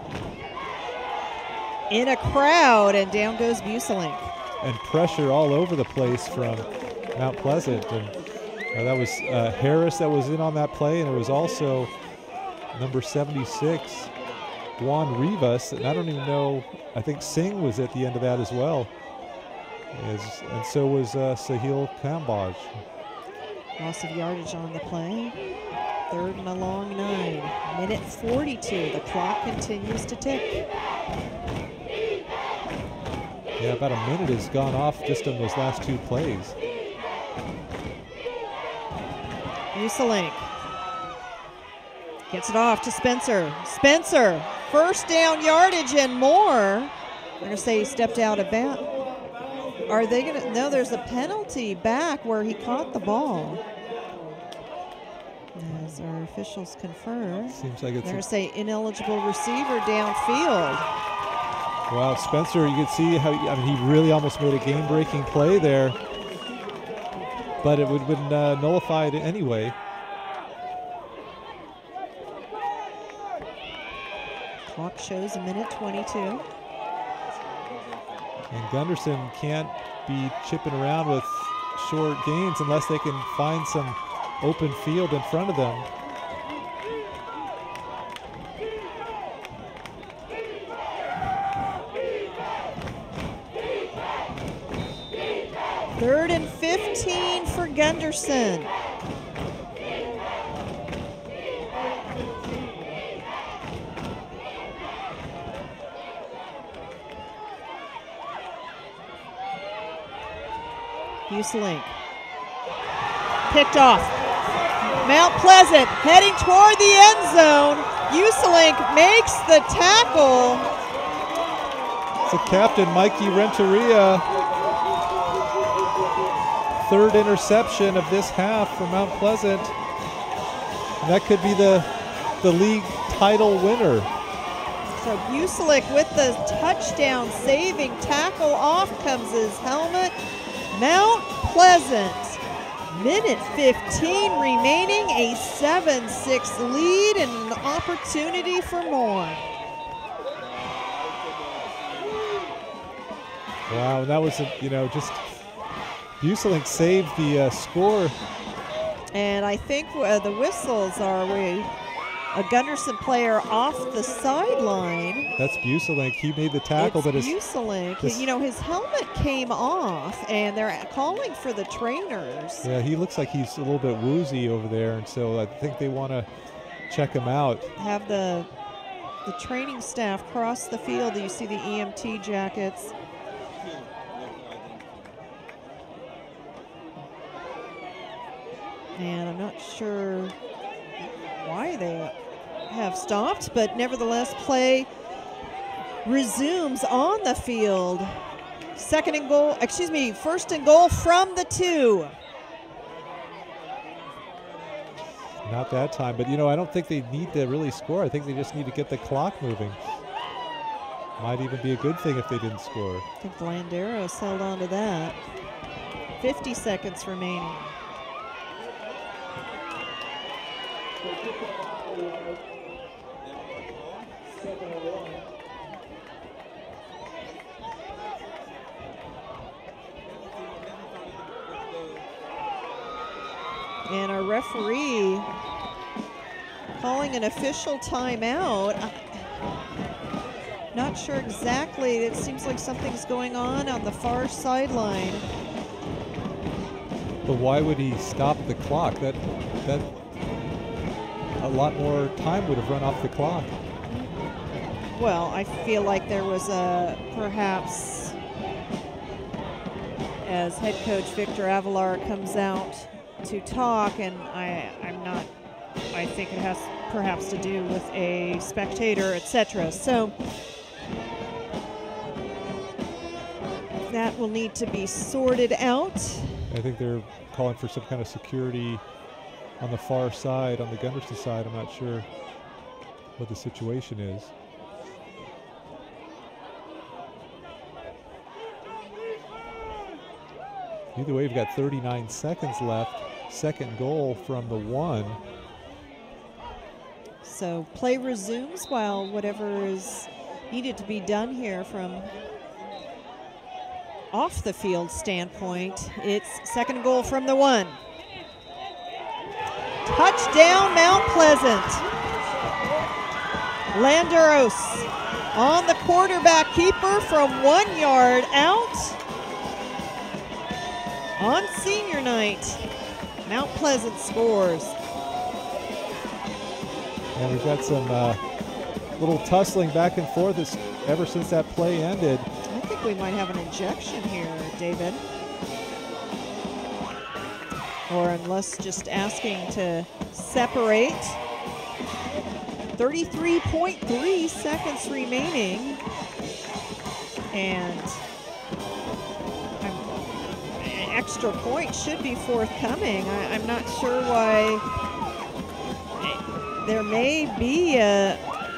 A: In a crowd, and down goes Buselink.
B: And pressure all over the place from Mount Pleasant. And uh, that was uh, Harris that was in on that play, and it was also number seventy-six, Juan Rivas. And I don't even know, I think Singh was at the end of that as well. As, and so was uh, Sahil Kambaj.
A: Loss of yardage on the play. Third and a long nine. Minute forty-two. The clock continues to tick.
B: Yeah, about a minute has gone off just on those last two plays.
A: Uselink gets it off to Spencer. Spencer, first down yardage and more. I'm going to say he stepped out of bounds. Are they going to? No, there's a penalty back where he caught the ball. As our officials confirm.
B: Seems like it's.
A: They're going to say ineligible receiver downfield.
B: Wow, Spencer, you can see how, I mean, he really almost made a game-breaking play there, but it would have been uh, nullified anyway.
A: Clock shows a minute twenty-two.
B: And Gunderson can't be chipping around with short gains unless they can find some open field in front of them.
A: Third and fifteen for Gunderson. Uselink. Picked off. Mount Pleasant heading toward the end zone. Uselink makes the tackle.
B: So Captain Mikey Renteria, third interception of this half for Mount Pleasant. And that could be the, the league title winner.
A: So Uselink with the touchdown saving tackle. Off comes his helmet. Mount Pleasant, minute fifteen remaining, a seven six lead and an opportunity for more.
B: Wow, that was, a, you know, just Uselink saved the uh, score.
A: And I think uh, the whistles are we a Gunderson player off the sideline.
B: That's Uselink. He made the tackle,
A: it's
B: but his
A: Uselink.
B: his,
A: you know, his helmet came off, and they're calling for the trainers.
B: Yeah, he looks like he's a little bit woozy over there, and so I think they want to check him out.
A: Have the the training staff cross the field. You see the E M T jackets. And I'm not sure why they have stopped, but nevertheless, play resumes on the field. Second and goal, excuse me, first and goal from the two.
B: Not that time, but you know, I don't think they need to really score. I think they just need to get the clock moving. Might even be a good thing if they didn't score.
A: I think Landeros held on to that. fifty seconds remaining. And our referee calling an official timeout. Not sure exactly. It seems like something's going on on the far sideline.
B: But why would he stop the clock? That that a lot more time would have run off the clock.
A: Well, I feel like there was a perhaps, as head coach Victor Avalar comes out to talk, and I, I'm not, I think it has perhaps to do with a spectator, et cetera. So that will need to be sorted out.
B: I think they're calling for some kind of security on the far side, on the Gunderson side. I'm not sure what the situation is. Either way, we've got thirty-nine seconds left. Second goal from the one.
A: So play resumes while whatever is needed to be done here from off the field standpoint. It's second goal from the one. Touchdown, Mount Pleasant. Landeros on the quarterback keeper from one yard out. On senior night, Mount Pleasant scores.
B: And we've got some uh, little tussling back and forth as, ever since that play ended.
A: I think we might have an ejection here, David. Or unless just asking to separate. thirty-three point three seconds remaining. And an extra point should be forthcoming. I, I'm not sure why. There may be a...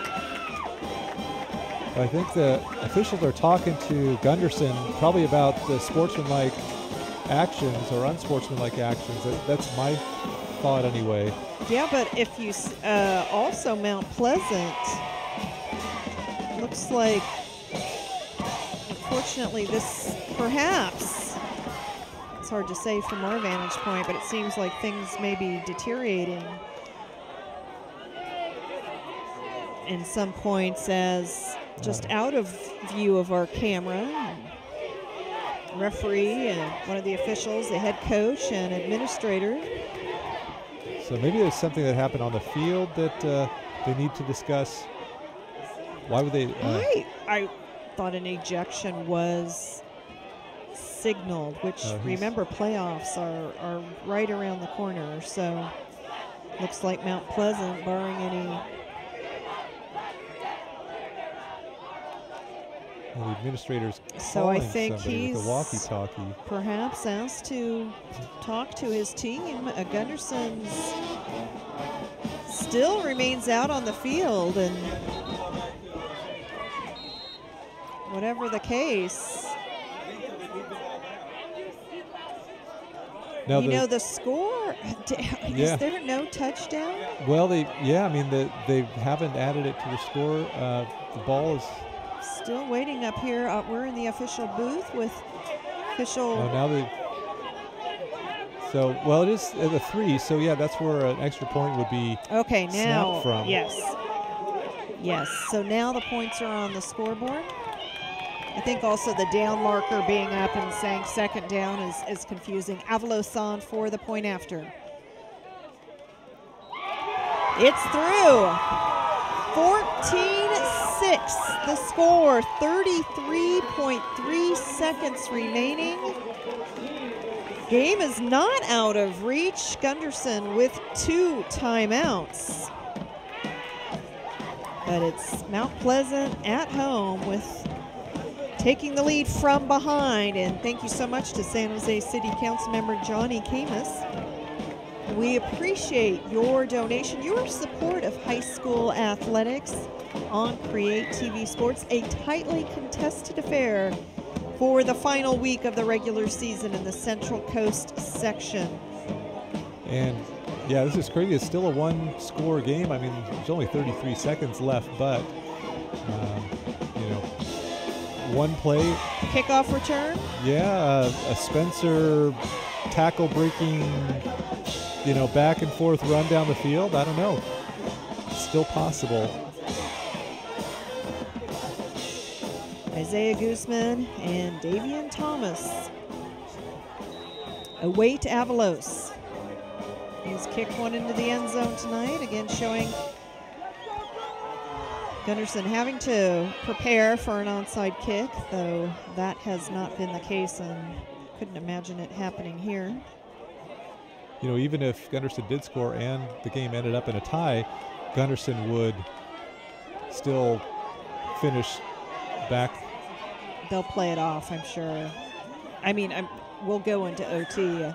B: I think the officials are talking to Gunderson probably about the sportsmanlike actions or unsportsmanlike actions. That, that's my thought anyway.
A: Yeah, but if you uh, also Mount Pleasant, looks like, unfortunately, this perhaps, it's hard to say from our vantage point, but it seems like things may be deteriorating in some points as just out of view of our camera. Referee and one of the officials, the head coach and administrator.
B: So maybe there's something that happened on the field that uh, they need to discuss. Why would they? Uh,
A: I, I thought an ejection was signaled, which
B: uh,
A: remember playoffs are, are right around the corner. So looks like Mount Pleasant, barring any.
B: Well, the administrator's
A: So I
B: calling
A: think
B: somebody
A: he's
B: with a walkie-talkie.
A: perhaps asked to talk to his team. Uh, Gunderson's still remains out on the field, and whatever the case,
B: Now
A: you
B: the,
A: know the score.
B: Yeah.
A: Is there no touchdown?
B: Well, they yeah, I mean the, they haven't added it to the score. Uh, the ball is.
A: Still waiting up here. Uh, we're in the official booth with official.
B: Oh, now they. So well, it is at the three. So yeah, that's where an extra point would be.
A: Okay, now
B: snapped from.
A: yes, yes. So now the points are on the scoreboard. I think also the down marker being up and saying second down is, is confusing. Avalosan for the point after. It's through. fourteen six, the score, thirty-three point three seconds remaining. Game is not out of reach. Gunderson with two timeouts. But it's Mount Pleasant at home with taking the lead from behind. And thank you so much to San Jose City Council member Johnny Camus. We appreciate your donation, your support of high school athletics on CreaTV Sports, a tightly contested affair for the final week of the regular season in the Central Coast section.
B: And yeah, this is crazy. It's still a one-score game. I mean, there's only thirty-three seconds left, but um, you know, one play.
A: Kickoff return.
B: Yeah, uh, a Spencer tackle breaking, you know, back and forth run down the field. I don't know. It's still possible.
A: Isaiah Guzman and Davian Thomas await Avalos. He's kicked one into the end zone tonight, again showing Gunderson having to prepare for an onside kick, though that has not been the case and couldn't imagine it happening here.
B: You know, even if Gunderson did score and the game ended up in a tie, Gunderson would still finish back.
A: They'll play it off, I'm sure. I mean, I'm, we'll go into O T.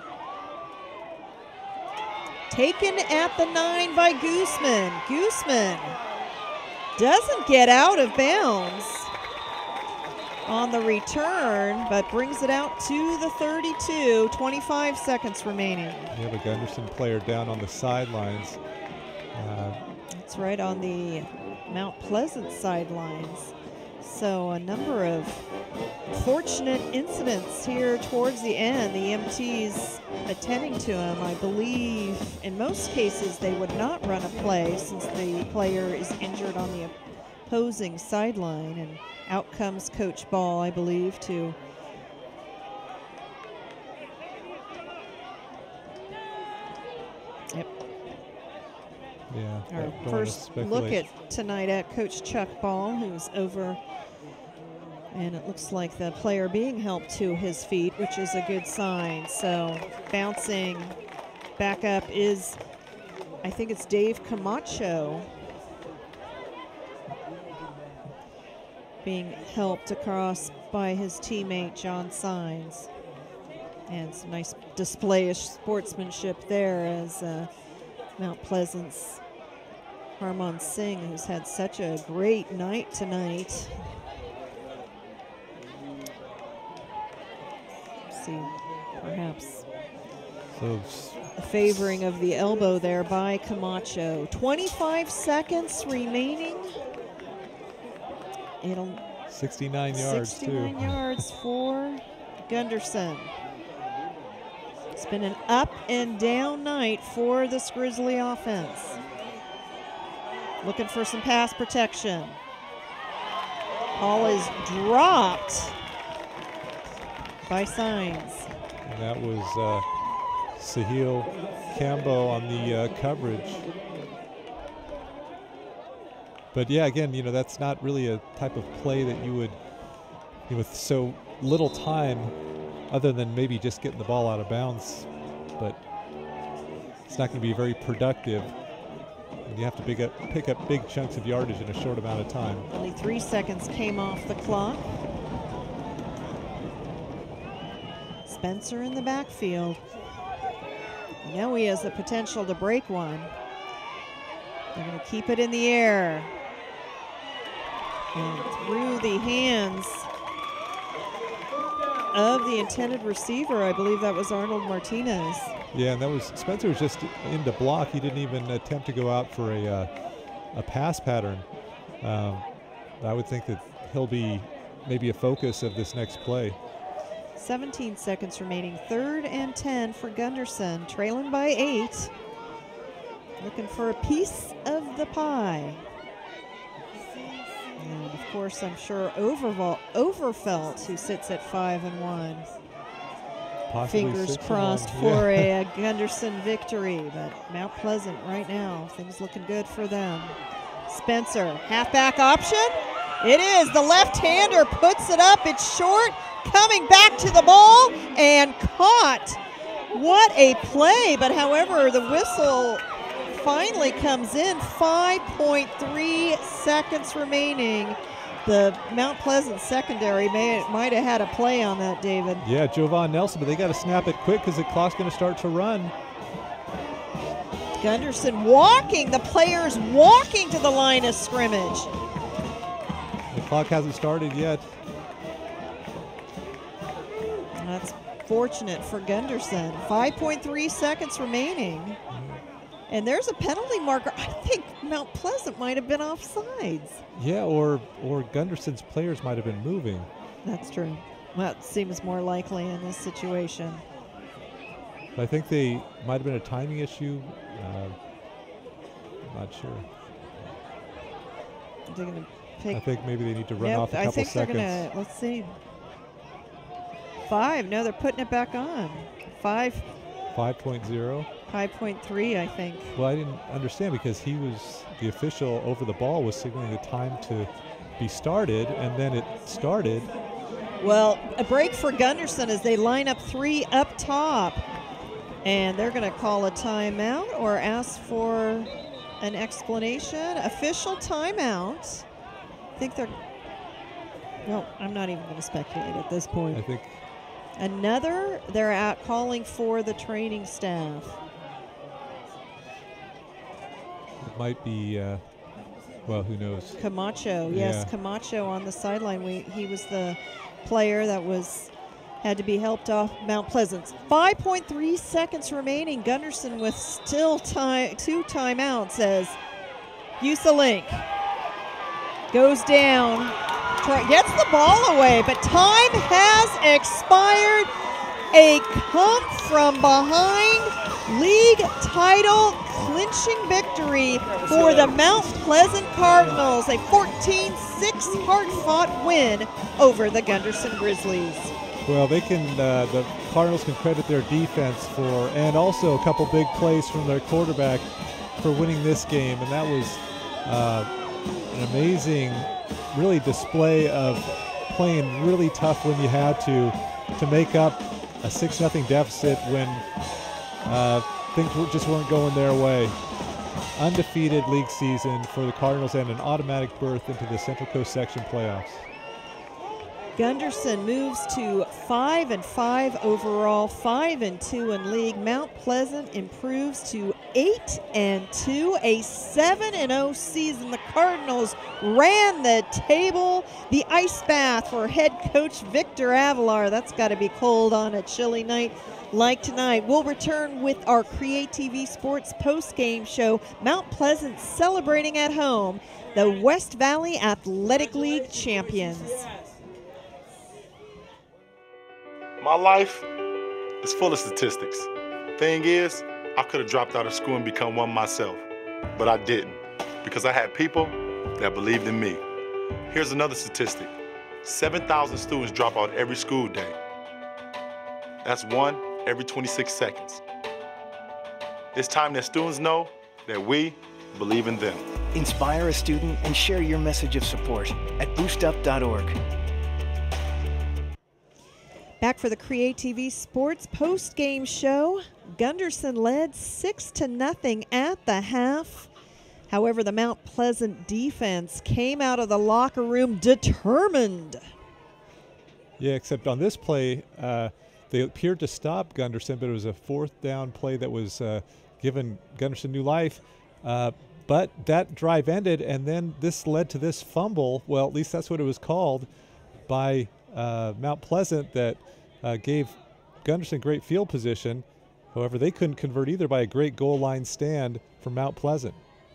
A: Taken at the nine by Guzman. Guzman doesn't get out of bounds on the return, but brings it out to the thirty-two, twenty-five seconds remaining.
B: We have a Gunderson player down on the sidelines. Uh,
A: That's right, on the Mount Pleasant sidelines. So a number of fortunate incidents here towards the end. The M Ts attending to him. I believe in most cases they would not run a play since the player is injured on the opposing sideline, and out comes Coach Ball, I believe, to Yep.
B: Yeah.
A: Our
B: don't wanna
A: first look
B: speculate.
A: at tonight at Coach Chuck Ball, who's over, and it looks like the player being helped to his feet, which is a good sign. So bouncing back up is, I think it's Dave Camacho, being helped across by his teammate John Sines. And some nice display of sportsmanship there as uh, Mount Pleasant's Harman Singh, who's had such a great night tonight. Let's see, perhaps
B: So
A: a favoring of the elbow there by Camacho. twenty-five seconds remaining. It'll
B: sixty-nine yards,
A: sixty-nine
B: too.
A: yards for Gunderson. It's been an up and down night for this Grizzly offense. Looking for some pass protection. Ball is dropped by Sines.
B: And that was uh, Sahil Cambo on the uh, coverage. But yeah, again, you know, that's not really a type of play that you would, you know, with so little time, other than maybe just getting the ball out of bounds, but it's not going to be very productive. And you have to pick up, pick up big chunks of yardage in a short amount of time.
A: Only three seconds came off the clock. Spencer in the backfield. Now he has the potential to break one. They're going to keep it in the air. And through the hands of the intended receiver, I believe that was Arnold Martinez.
B: Yeah, and that was, Spencer was just into block. He didn't even attempt to go out for a, uh, a pass pattern. Um, I would think that he'll be maybe a focus of this next play.
A: seventeen seconds remaining, third and ten for Gunderson, trailing by eight. Looking for a piece of the pie. And of course, I'm sure Overval, Overfelt, who sits at five and one.
B: Possibly
A: Fingers
B: six and
A: crossed
B: one.
A: for
B: Yeah.
A: a, a Gunderson victory, but Mount Pleasant right now, things looking good for them. Spencer, halfback option. It is, the left-hander puts it up, it's short, coming back to the ball and caught. What a play, but however, the whistle finally comes in. five point three seconds remaining. The Mount Pleasant secondary may might have had a play on that, David.
B: Yeah, Jovan Nelson, but they got to snap it quick because the clock's going to start to run.
A: Gunderson walking, the players walking to the line of scrimmage.
B: The clock hasn't started yet.
A: That's fortunate for Gunderson. five point three seconds remaining. And there's a penalty marker. I think Mount Pleasant might have been offsides.
B: Yeah, or or Gunderson's players might have been moving.
A: That's true. Well, it seems more likely in this situation.
B: I think they might have been a timing issue. Uh, I'm not sure.
A: They're going to pick.
B: I think maybe they need to run
A: Yep,
B: off a
A: I
B: couple
A: think
B: seconds.
A: they're going to, let's see. Five. No, they're putting it back on. Five.
B: five point oh.
A: five point three, I think.
B: Well, I didn't understand because he was, the official over the ball was signaling the time to be started, and then it started.
A: Well, a break for Gunderson as they line up three up top. And they're going to call a timeout or ask for an explanation. Official timeout. I think they're, well, I'm not even going to speculate at this point.
B: I think
A: Another, they're out calling for the training staff.
B: it might be, uh, well, who knows?
A: Camacho, yes,
B: Yeah.
A: Camacho on the sideline. We, he was the player that was had to be helped off Mount Pleasant. five point three seconds remaining. Gunderson with still time, two timeouts as Usalink goes down, try, gets the ball away, but time has expired. A come from behind league title clinching victory for the Mount Pleasant Cardinals. A fourteen six hard-fought win over the Gunderson Grizzlies.
B: Well, they can, uh, the Cardinals can credit their defense for, and also a couple big plays from their quarterback for winning this game. And that was uh, an amazing, really display of playing really tough when you had to, to make up a six nothing deficit when uh, things just weren't going their way. Undefeated league season for the Cardinals and an automatic berth into the Central Coast Section playoffs.
A: Gunderson moves to five and five overall, five and two in league. Mount Pleasant improves to eight and two, a seven and oh season. The Cardinals ran the table. The ice bath for head coach Victor Avalar. That's got to be cold on a chilly night like tonight. We'll return with our CreaTV Sports post-game show. Mount Pleasant celebrating at home, the West Valley Athletic League champions.
E: My life is full of statistics. Thing is, I could have dropped out of school and become one myself, but I didn't, because I had people that believed in me. Here's another statistic. seven thousand students drop out every school day. That's one every twenty-six seconds. It's time that students know that we believe in them.
F: Inspire a student and share your message of support at boost up dot org.
A: Back for the CreaTV Sports post-game show. Gunderson led six to nothing at the half. However, the Mount Pleasant defense came out of the locker room determined.
B: Yeah, except on this play, uh, they appeared to stop Gunderson, but it was a fourth down play that was uh, given Gunderson new life. Uh, but that drive ended, and then this led to this fumble. Well, at least that's what it was called by uh, Mount Pleasant that uh, gave Gunderson great field position. However, they couldn't convert either by a great goal line stand from Mount Pleasant.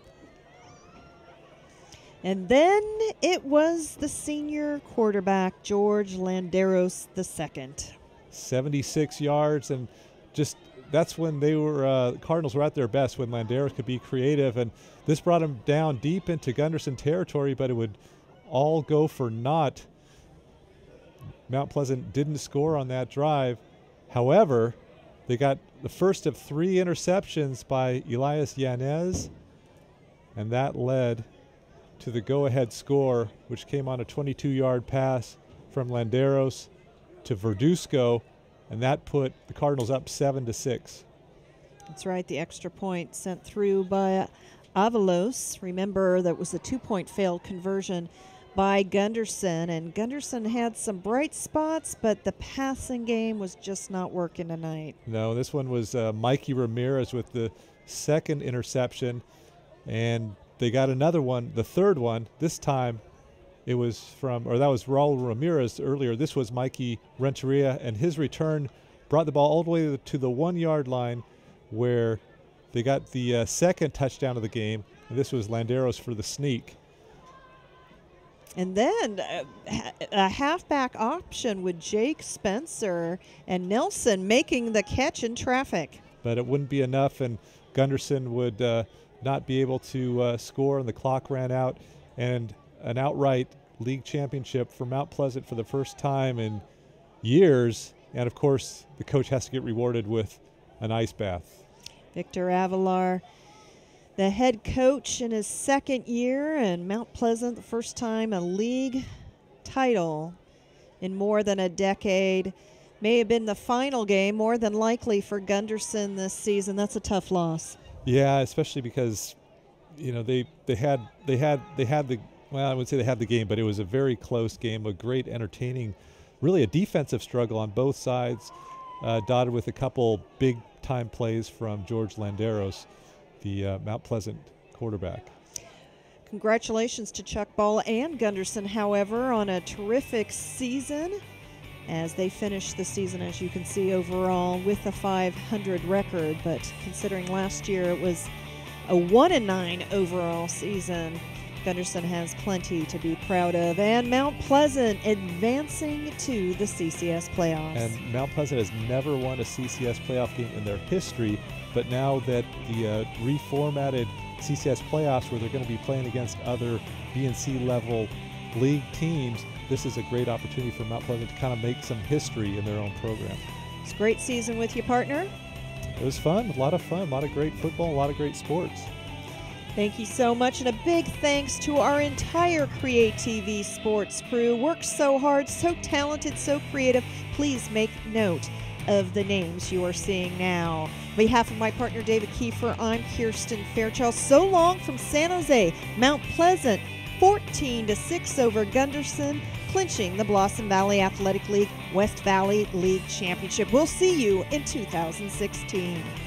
A: And then it was the senior quarterback, George Landeros the second.
B: seventy-six yards, and just that's when they were, uh, Cardinals were at their best, when Landeros could be creative, and this brought him down deep into Gunderson territory, but it would all go for naught. Mount Pleasant didn't score on that drive. However, they got the first of three interceptions by Elias Yanez, and that led to the go-ahead score, which came on a twenty-two yard pass from Landeros to Verduzco, and that put the Cardinals up seven to six.
A: That's right, the extra point sent through by Avalos. Remember, that was a two-point failed conversion by Gunderson, and Gunderson had some bright spots, but the passing game was just not working tonight.
B: No, this one was uh, Mikey Ramirez with the second interception, and they got another one, the third one. This time it was from, or that was Raul Ramirez earlier. This was Mikey Renteria, and his return brought the ball all the way to the one-yard line where they got the uh, second touchdown of the game, and this was Landeros for the sneak.
A: And then uh, a halfback option with Jake Spencer and Nelson making the catch in traffic.
B: But it wouldn't be enough, and Gunderson would uh, not be able to uh, score, and the clock ran out, and an outright league championship for Mount Pleasant for the first time in years. And of course, the coach has to get rewarded with an ice bath.
A: Victor Avalar, the head coach in his second year, and Mount Pleasant, the first time a league title in more than a decade. May have been the final game, more than likely, for Gunderson this season. That's a tough loss.
B: Yeah, especially because, you know, they they had they had they had the well, I would say they had the game, but it was a very close game, a great, entertaining, really a defensive struggle on both sides, uh, dotted with a couple big-time plays from George Landeros, the uh, Mount Pleasant quarterback.
A: Congratulations to Chuck Ball and Gunderson, however, on a terrific season as they finish the season, as you can see, overall with a five hundred record. But considering last year it was a one and nine overall season, Gunderson has plenty to be proud of. And Mount Pleasant advancing to the C C S playoffs.
B: And Mount Pleasant has never won a C C S playoff game in their history, but now that the uh, reformatted C C S playoffs, where they're going to be playing against other B and C level league teams, this is a great opportunity for Mount Pleasant to kind of make some history in their own program.
A: It's a great season with you, partner.
B: It was fun, a lot of fun, a lot of great football, a lot of great sports.
A: Thank you so much, and a big thanks to our entire CreaTV sports crew. Worked so hard, so talented, so creative. Please make note of the names you are seeing now. On behalf of my partner David Kiefer, I'm Kirsten Fairchild. So long from San Jose. Mount Pleasant, fourteen to six over Gunderson, clinching the Blossom Valley Athletic League West Valley League Championship. We'll see you in two thousand sixteen.